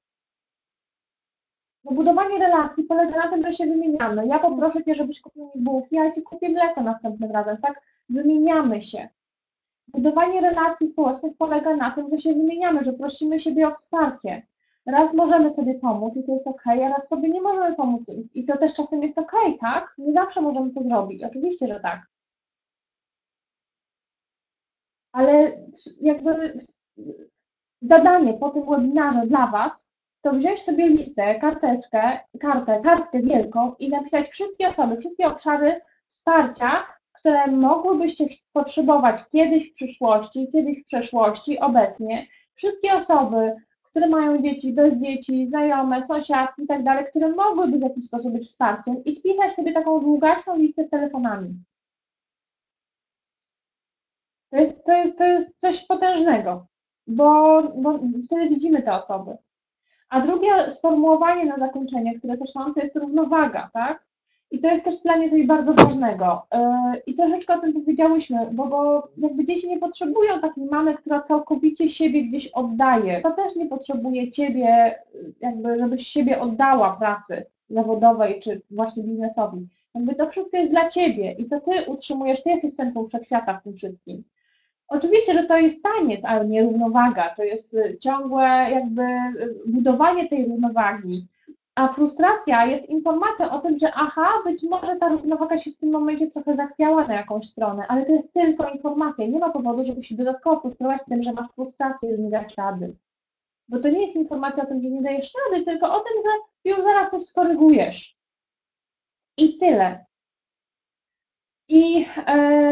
No budowanie relacji polega na tym, że się wymieniamy. Ja poproszę Cię, żebyś kupił mi bułki, a ja Ci kupię mleko następnym razem, tak? Wymieniamy się. Budowanie relacji społecznych polega na tym, że się wymieniamy, że prosimy siebie o wsparcie. Raz możemy sobie pomóc i to jest ok, a raz sobie nie możemy pomóc i to też czasem jest ok, tak? Nie zawsze możemy to zrobić, oczywiście, że tak. Ale jakby zadanie po tym webinarze dla Was to wziąć sobie listę, kartkę wielką i napisać wszystkie osoby, wszystkie obszary wsparcia, które mogłybyście potrzebować kiedyś w przyszłości, kiedyś w przeszłości, obecnie. Wszystkie osoby, które mają dzieci, bez dzieci, znajome, sąsiadki i tak dalej, które mogłyby w jakiś sposób być wsparciem i spisać sobie taką długaczną listę z telefonami. To jest coś potężnego, bo wtedy widzimy te osoby. A drugie sformułowanie na zakończenie, które też mam, to jest równowaga, tak? I to jest też dla mnie coś bardzo ważnego. I troszeczkę o tym powiedziałyśmy, bo jakby dzieci nie potrzebują takiej mamy, która całkowicie siebie gdzieś oddaje. To też nie potrzebuje Ciebie, jakby żebyś siebie oddała pracy zawodowej czy właśnie biznesowi. Jakby to wszystko jest dla Ciebie i to Ty utrzymujesz, Ty jesteś centrum wszechświata w tym wszystkim. Oczywiście, że to jest taniec, ale nie równowaga, to jest ciągłe jakby budowanie tej równowagi, a frustracja jest informacją o tym, że aha, być może ta równowaga się w tym momencie trochę zachwiała na jakąś stronę, ale to jest tylko informacja, nie ma powodu, żeby się dodatkowo frustrować tym, że masz frustrację, że nie dasz rady. Bo to nie jest informacja o tym, że nie dajesz rady, tylko o tym, że już zaraz coś skorygujesz. I tyle. I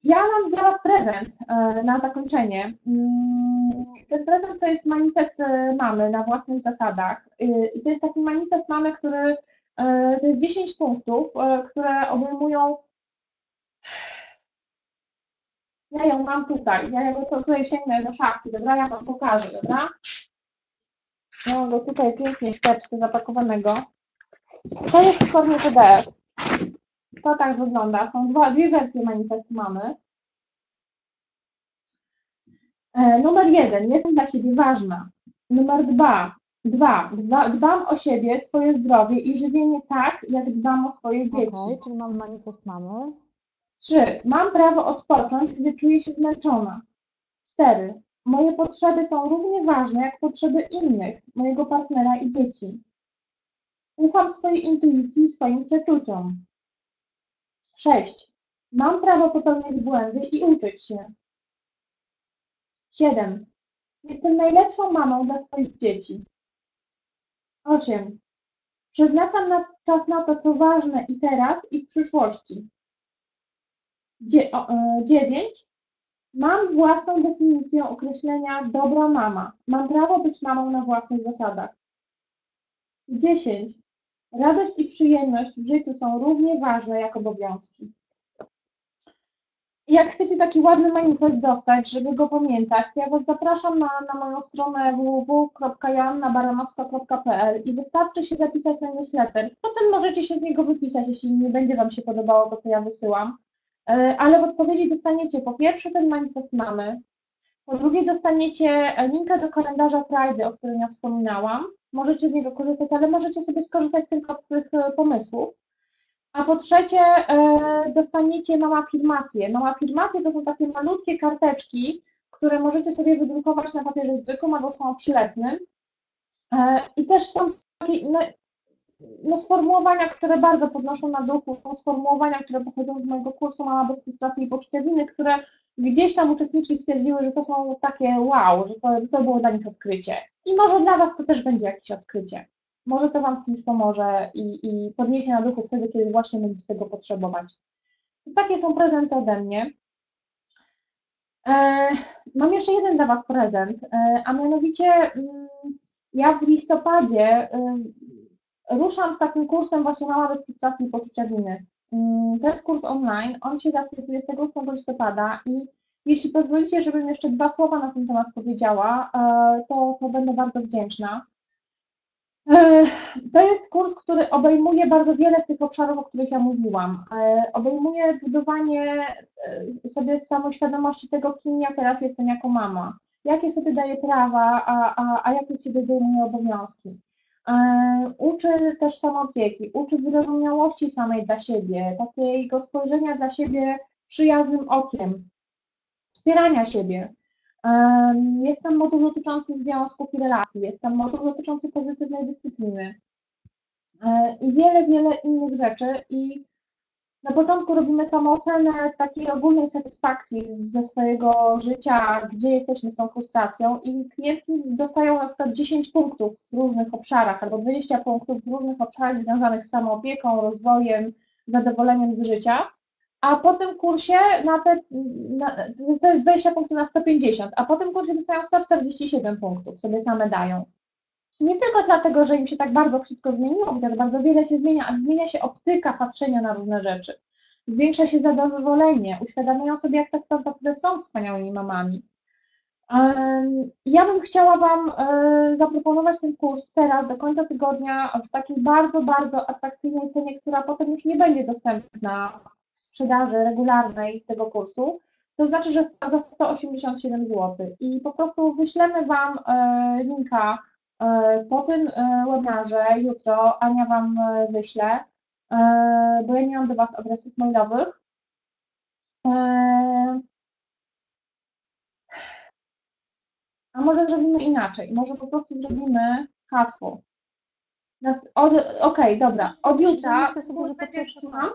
Ja mam dla Was prezent na zakończenie. Ten prezent to jest manifest mamy na własnych zasadach. I to jest taki manifest mamy, który to jest 10 punktów, które obejmują. Ja ją mam tutaj. Ja go tutaj sięgnę do szafki, dobra? Ja Wam pokażę, dobra? Ja mam go tutaj pięknie w teczce zapakowanego. To jest w formie PDF. To tak wygląda. Są dwie wersje manifestu mamy. Numer 1. Jestem dla siebie ważna. Numer 2. Dbam o siebie, swoje zdrowie i żywienie tak, jak dbam o swoje dzieci. Okej, czyli mamy manifest mamy. 3. Mam prawo odpocząć, gdy czuję się zmęczona. 4. Moje potrzeby są równie ważne jak potrzeby innych, mojego partnera i dzieci. Ufam swojej intuicji i swoim przeczuciom. 6. Mam prawo popełniać błędy i uczyć się. 7. Jestem najlepszą mamą dla swoich dzieci. 8. Przeznaczam czas na to, co ważne i teraz, i w przyszłości. 9. Mam własną definicję określenia dobra mama. Mam prawo być mamą na własnych zasadach. 10. Radość i przyjemność w życiu są równie ważne jak obowiązki. Jak chcecie taki ładny manifest dostać, żeby go pamiętać, to ja Was zapraszam na moją stronę www.joannabaranowska.pl i wystarczy się zapisać na newsletter. Potem możecie się z niego wypisać, jeśli nie będzie Wam się podobało to, co ja wysyłam. Ale w odpowiedzi dostaniecie po pierwsze ten manifest mamy, po drugie dostaniecie linka do kalendarza Friday, o którym ja wspominałam. Możecie z niego korzystać, ale możecie sobie skorzystać tylko z tych pomysłów. A po trzecie dostaniecie małe afirmacje. Małe afirmacje to są takie malutkie karteczki, które możecie sobie wydrukować na papierze zwykłym albo są przylepnym. I też są takie sformułowania, które bardzo podnoszą na duchu, są sformułowania, które pochodzą z mojego kursu Mama bez frustracji i poczucia winy, które gdzieś tam uczestniczki stwierdziły, że to są takie wow, że to było dla nich odkrycie. I może dla Was to też będzie jakieś odkrycie. Może to Wam w czymś pomoże i podniesie na duchu wtedy, kiedy właśnie będziecie tego potrzebować. Takie są prezenty ode mnie. Mam jeszcze jeden dla Was prezent, a mianowicie ja w listopadzie ruszam z takim kursem właśnie Mama bez frustracji i poczucia winy. To jest kurs online, on się zacznie 28 listopada i jeśli pozwolicie, żebym jeszcze 2 słowa na ten temat powiedziała, to będę bardzo wdzięczna. To jest kurs, który obejmuje bardzo wiele z tych obszarów, o których ja mówiłam. Obejmuje budowanie sobie samoświadomości tego, kim ja teraz jestem jako mama, jakie sobie daję prawa, a jakie sobie zdejmuję obowiązki. Uczy też samoopieki, uczy wyrozumiałości samej dla siebie, takiego spojrzenia dla siebie przyjaznym okiem, wspierania siebie. Jest tam moduł dotyczący związków i relacji, jest tam moduł dotyczący pozytywnej dyscypliny i wiele, wiele innych rzeczy. I na początku robimy samoocenę takiej ogólnej satysfakcji ze swojego życia, gdzie jesteśmy z tą frustracją i klientki dostają na przykład 10 punktów w różnych obszarach albo 20 punktów w różnych obszarach związanych z samoopieką, rozwojem, zadowoleniem z życia. A po tym kursie to jest 20 punktów na 150, a po tym kursie dostają 147 punktów, sobie same dają. Nie tylko dlatego, że im się tak bardzo wszystko zmieniło, chociaż bardzo wiele się zmienia, ale zmienia się optyka patrzenia na różne rzeczy. Zwiększa się zadowolenie, uświadamiają sobie, jak tak naprawdę są wspaniałymi mamami. Ja bym chciała Wam zaproponować ten kurs teraz, do końca tygodnia, w takiej bardzo, bardzo atrakcyjnej cenie, która potem już nie będzie dostępna w sprzedaży regularnej tego kursu. To znaczy, że za 187 zł. I po prostu wyślemy Wam linka po tym webinarze jutro. Ania Wam wyśle, bo ja nie mam do Was adresów mailowych. A może zrobimy inaczej, może po prostu zrobimy hasło. Okej, dobra, od jutra Myślę sobie, że słucham?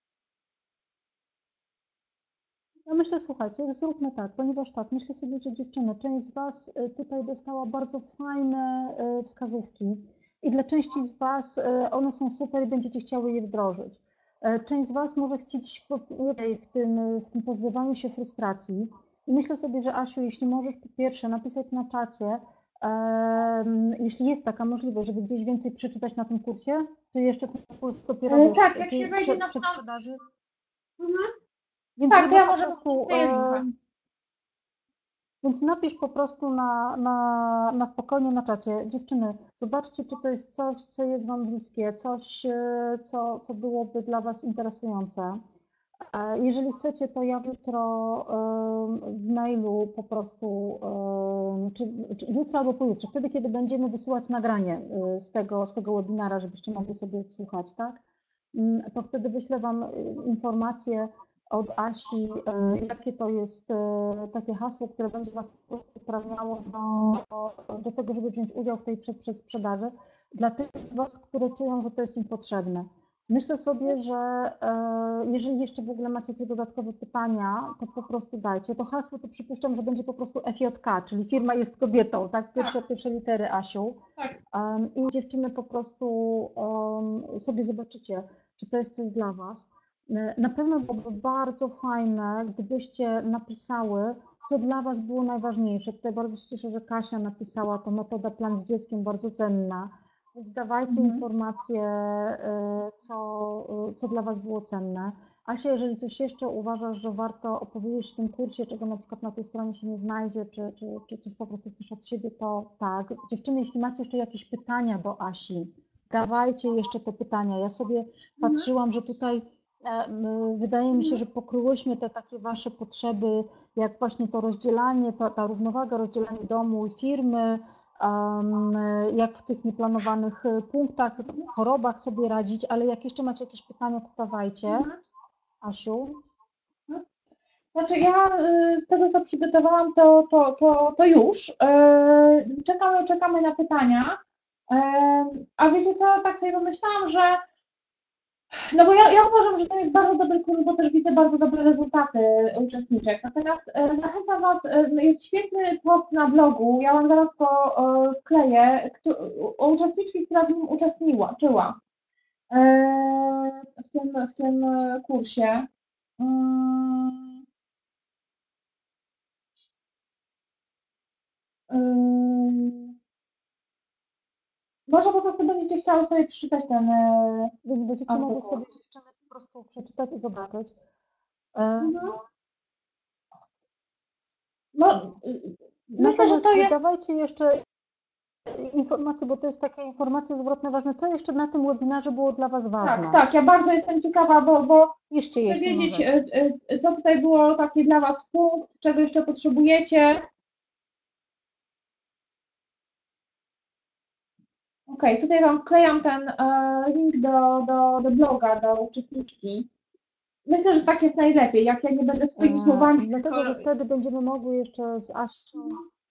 Ja myślę, słuchajcie, zróbmy tak, ponieważ tak, myślę sobie, że dziewczyny, część z Was tutaj dostała bardzo fajne wskazówki i dla części z Was one są super i będziecie chciały je wdrożyć. Część z Was może chcieć w tym pozbywaniu się frustracji. I myślę sobie, że Asiu, jeśli możesz po pierwsze napisać na czacie, jeśli jest taka możliwość, żeby gdzieś więcej przeczytać na tym kursie, czy jeszcze ten kurs dopiero wiesz, Tak, jak czy się wejdzie na stronę. przedsprzedaży? Mhm. Więc Tak, żeby ja po może prostu, linka. więc napisz po prostu na spokojnie na czacie. Dziewczyny, zobaczcie, czy to jest coś, co jest Wam bliskie, coś, co byłoby dla Was interesujące. Jeżeli chcecie, to ja jutro w mailu po prostu, czy jutro albo pojutrze, wtedy, kiedy będziemy wysyłać nagranie z tego webinara, żebyście mogli sobie odsłuchać, tak? To wtedy wyślę Wam informację od Asi, jakie to jest takie hasło, które będzie Was po prostu uprawniało do tego, żeby wziąć udział w tej przedsprzedaży dla tych z Was, które czują, że to jest im potrzebne. Myślę sobie, że jeżeli jeszcze w ogóle macie jakieś dodatkowe pytania, to po prostu dajcie. To hasło to przypuszczam, że będzie po prostu FJK, czyli firma jest kobietą, tak? Pierwsze litery, Asiu. Tak. I dziewczyny po prostu sobie zobaczycie, czy to jest coś dla Was. Na pewno byłoby bardzo fajne, gdybyście napisały, co dla Was było najważniejsze. Tutaj bardzo się cieszę, że Kasia napisała, to metoda plan z dzieckiem, bardzo cenna. Więc dawajcie informacje, co dla Was było cenne. Asia, jeżeli coś jeszcze uważasz, że warto opowiedzieć w tym kursie, czego na przykład na tej stronie się nie znajdzie, czy coś po prostu chcesz od siebie, to tak. Dziewczyny, jeśli macie jeszcze jakieś pytania do Asi, dawajcie jeszcze te pytania. Ja sobie patrzyłam, że tutaj wydaje mi się, że pokryłyśmy te takie Wasze potrzeby, jak właśnie to rozdzielanie, ta równowaga, rozdzielanie domu i firmy, jak w tych nieplanowanych punktach, chorobach sobie radzić, ale jak jeszcze macie jakieś pytania, to dawajcie. Asiu? Znaczy ja z tego, co przygotowałam, to już. Czekamy na pytania. A wiecie co, tak sobie pomyślałam, że no bo ja uważam, że to jest bardzo dobry kurs, bo też widzę bardzo dobre rezultaty uczestniczek. Natomiast zachęcam Was, jest świetny post na blogu, ja Wam zaraz to wkleję, o uczestniczki, która w nim uczestniczyła w tym kursie. Może po prostu będziecie chciały sobie przeczytać ten. Więc będziecie mogły artykuł. sobie dziewczyny po prostu przeczytać i zobaczyć. No, myślę, że to jest. Dawajcie jeszcze informacje, bo to jest takie informacje zwrotne ważne. Co jeszcze na tym webinarze było dla Was ważne? Tak, ja bardzo jestem ciekawa, bo Jeszcze chcę wiedzieć, co tutaj było takie dla Was punkt, czego jeszcze potrzebujecie. Okej, tutaj Wam wklejam ten link do bloga, do uczestniczki. Myślę, że tak jest najlepiej, jak ja nie będę swoimi słowami. Dlatego, że wtedy będziemy mogły jeszcze z Asią.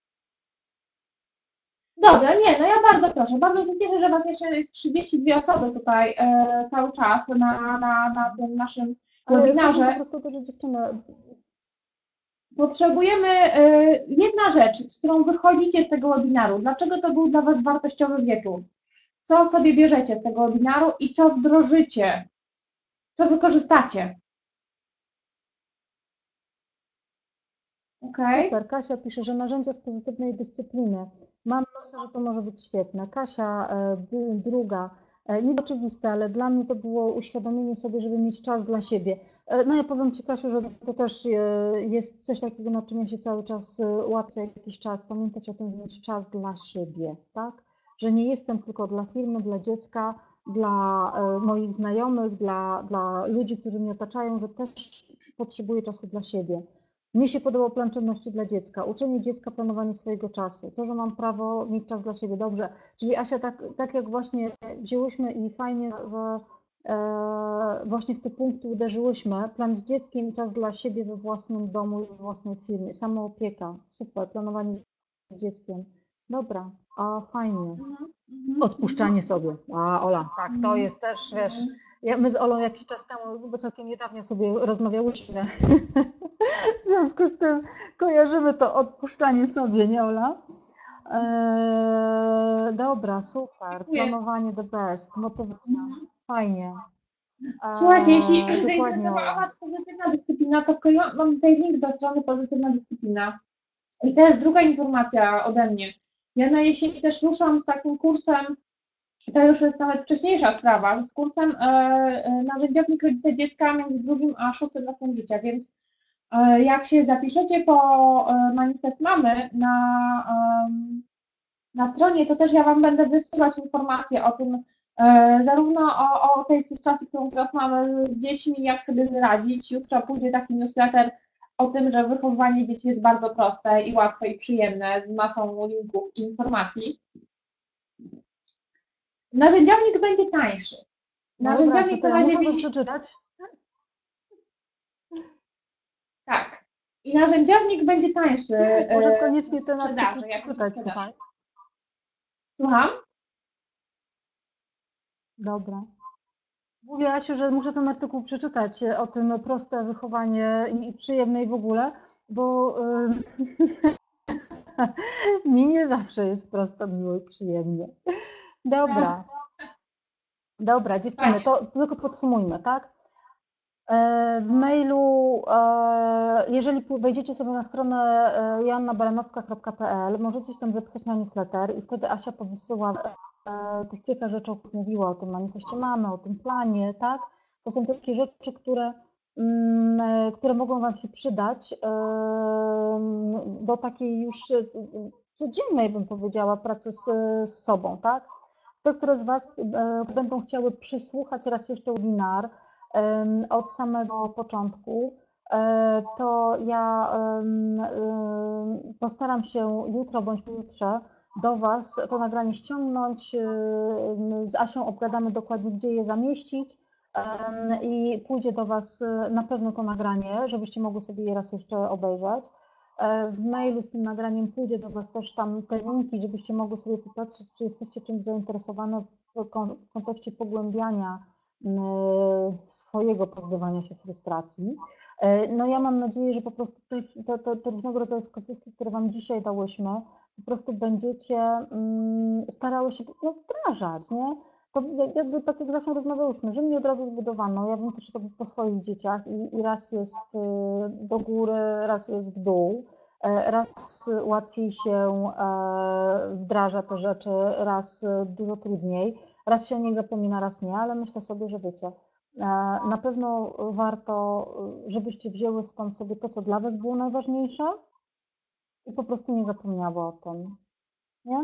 Dobra, nie, no ja bardzo proszę, bardzo się cieszę, że Was jeszcze jest 32 osoby tutaj cały czas na tym naszym webinarze. Po prostu to, że dziewczyny. Potrzebujemy jedna rzecz, z którą wychodzicie z tego webinaru. Dlaczego to był dla Was wartościowy wieczór? Co sobie bierzecie z tego webinaru i co wdrożycie? Co wykorzystacie? Okay. Super, Kasia pisze, że narzędzia z pozytywnej dyscypliny. Mam myślę, że to może być świetne. Kasia, druga, niby oczywiste, ale dla mnie to było uświadomienie sobie, żeby mieć czas dla siebie. No ja powiem Ci, Kasiu, że to też jest coś takiego, nad czym ja się cały czas łapię jakiś czas, pamiętać o tym, że mieć czas dla siebie, tak? Że nie jestem tylko dla firmy, dla dziecka, dla moich znajomych, dla ludzi, którzy mnie otaczają, że też potrzebuję czasu dla siebie. Mnie się podobał plan czynności dla dziecka, uczenie dziecka, planowanie swojego czasu, to, że mam prawo mieć czas dla siebie, dobrze. Czyli Asia, tak jak właśnie wzięłyśmy i fajnie, że właśnie w te punkty uderzyłyśmy, plan z dzieckiem i czas dla siebie we własnym domu i we własnej firmie, samoopieka, super, planowanie z dzieckiem, dobra, a fajnie. Odpuszczanie sobie, a Ola, tak, to jest też, wiesz, my z Olą jakiś czas temu, całkiem niedawno sobie rozmawiałyśmy, w związku z tym kojarzymy to odpuszczanie sobie, nie Ola? Dobra, super, planowanie the best, motywacja, fajnie. Słuchajcie, jeśli dokładnie zainteresowała Ola. Was pozytywna dyscyplina, to mam tutaj link do strony Pozytywna Dyscyplina. I też druga informacja ode mnie. Ja na jesieni też ruszam z takim kursem, to już jest nawet wcześniejsza sprawa, z kursem narzędziownik rodzica dziecka między drugim a szóstym rokiem życia, więc jak się zapiszecie po Manifest Mamy na stronie, to też ja Wam będę wysyłać informacje o tym, zarówno o tej frustracji, którą teraz mamy z dziećmi, jak sobie wyradzić. Jutro pójdzie taki newsletter o tym, że wychowywanie dzieci jest bardzo proste i łatwe i przyjemne, z masą linków i informacji. Narzędziownik będzie tańszy. No dobra, Asiu, Narzędziownik to na ja razie muszę to widzi... przeczytać. Tak. I narzędziownik będzie tańszy Może w koniecznie ten artykuł sprzedaży, jak będzie przeczytać, sprzedaż. słuchaj. Słucham? Dobra. Mówię, Asiu, że muszę ten artykuł przeczytać o tym proste wychowanie i przyjemne i w ogóle, bo mi nie zawsze jest prosto, miło i przyjemnie. Dobra. Dobra, dziewczyny, Fajnie. to tylko podsumujmy, tak? W mailu, jeżeli wejdziecie sobie na stronę joannabaranowska.pl, możecie się tam zapisać na newsletter i wtedy Asia powysyła tych kilka rzeczy, o których mówiła, o tym manifestie mamy, o tym planie, tak? To są takie rzeczy, które mogą Wam się przydać do takiej już codziennej, bym powiedziała, pracy z sobą, tak? Te, które z Was będą chciały przysłuchać raz jeszcze webinar od samego początku, to ja postaram się jutro bądź pojutrze do Was to nagranie ściągnąć. Z Asią obgadamy dokładnie, gdzie je zamieścić i pójdzie do Was na pewno to nagranie, żebyście mogli sobie je raz jeszcze obejrzeć. W mailu z tym nagraniem pójdzie do Was też tam te linki, żebyście mogli sobie popatrzeć, czy jesteście czymś zainteresowane w kontekście pogłębiania swojego pozbywania się frustracji. No ja mam nadzieję, że po prostu te różnego rodzaju wskazówki, które Wam dzisiaj dałyśmy, po prostu będziecie starały się wdrażać, nie? To jakby tak jak zresztą rozmawiałyśmy, że mnie od razu zbudowano, ja bym też robił po swoich dzieciach i raz jest do góry, raz jest w dół, raz łatwiej się wdraża te rzeczy, raz dużo trudniej, raz się o nich zapomina, raz nie, ale myślę sobie, że wiecie, na pewno warto, żebyście wzięły stąd sobie to, co dla Was było najważniejsze i po prostu nie zapomniały o tym, nie?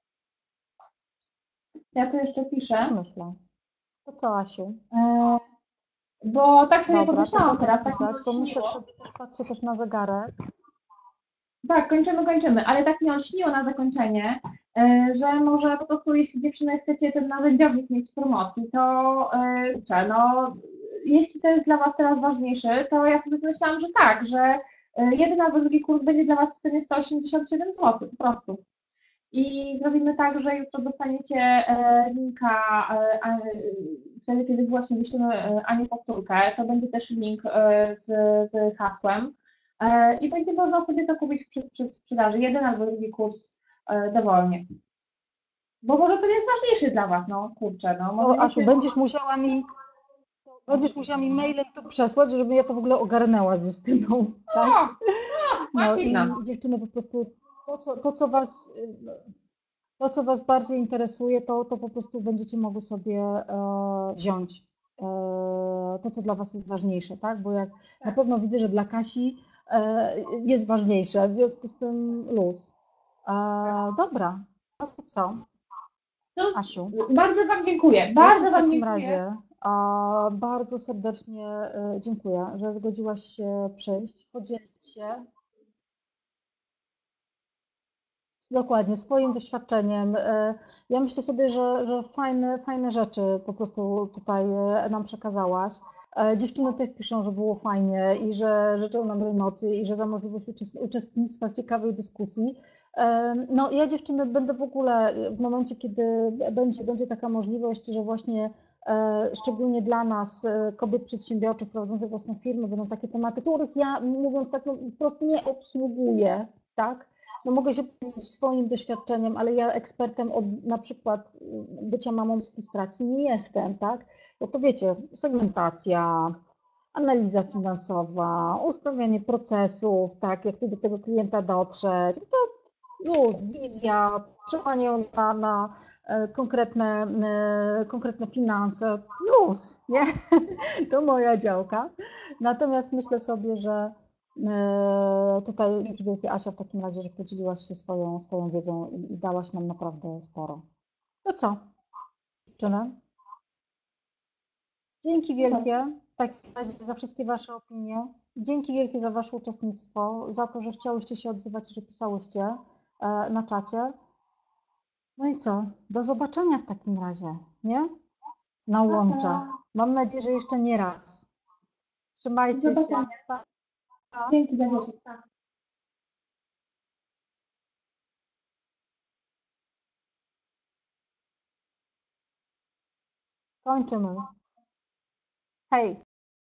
Ja tu jeszcze piszę. Myślę. To co, Asiu? Bo tak sobie Dobra, to pomyślałam będę teraz, tak mi pisać, bo myślę olśniło. sobie, też patrzę też na zegarek. Tak, kończymy, ale tak mi olśniło na zakończenie, że może po prostu jeśli dziewczyny chcecie ten narzędziownik mieć w promocji, to no, jeśli to jest dla Was teraz ważniejszy, to ja sobie pomyślałam, że tak, że jeden albo drugi kurs będzie dla Was w cenie 187 zł po prostu. I zrobimy tak, że jutro dostaniecie linka, wtedy kiedy właśnie wyślemy Anię powtórkę, to będzie też link z hasłem i będzie można sobie to kupić przy sprzedaży, jeden albo drugi kurs dowolnie. Bo może to jest ważniejszy dla Was, no kurczę, no. Może Asiu, wiecie, będziesz musiała mi mailem to przesłać, żeby ja to w ogóle ogarnęła z Justyną, tak? No i dziewczyny po prostu to, co was bardziej interesuje, to po prostu będziecie mogły sobie wziąć. To, co dla Was jest ważniejsze, tak? Bo jak na pewno widzę, że dla Kasi jest ważniejsze, w związku z tym luz. Dobra, no to co? No, Asiu, bardzo Wam dziękuję. ja Ci Bardzo w Wam takim dziękuję. razie bardzo serdecznie dziękuję, że zgodziłaś się przyjść, podzielić się dokładnie swoim doświadczeniem. Ja myślę sobie, że fajne rzeczy po prostu tutaj nam przekazałaś. Dziewczyny też piszą, że było fajnie i że życzą nam nocy i że za możliwość uczestnictwa w ciekawej dyskusji. No ja dziewczyny będę w ogóle w momencie, kiedy będzie taka możliwość, że właśnie szczególnie dla nas, kobiet przedsiębiorczych prowadzących własne firmy, będą takie tematy, których ja, mówiąc tak, no, po prostu nie obsługuję, tak? No mogę się podzielić swoim doświadczeniem, ale ja ekspertem od na przykład bycia mamą z frustracji nie jestem, tak? Bo to wiecie, segmentacja, analiza finansowa, ustawianie procesów, tak, jak tu do tego klienta dotrzeć, to już wizja, przełamanie na konkretne finanse, już, nie? To moja działka. Natomiast myślę sobie, że tutaj już wielkie Asia w takim razie, że podzieliłaś się swoją wiedzą i dałaś nam naprawdę sporo. To co, dziewczyny? Dzięki Super. wielkie w takim razie za wszystkie Wasze opinie. Dzięki wielkie za Wasze uczestnictwo, za to, że chciałyście się odzywać, że pisałyście na czacie. No i co? Do zobaczenia w takim razie, nie? Na Pa, łączach. pa. Mam nadzieję, że jeszcze nie raz. Do Trzymajcie się. zobaczenia. Pa, pa. Dzięki za wieczór. Pa. Kończymy. Hej.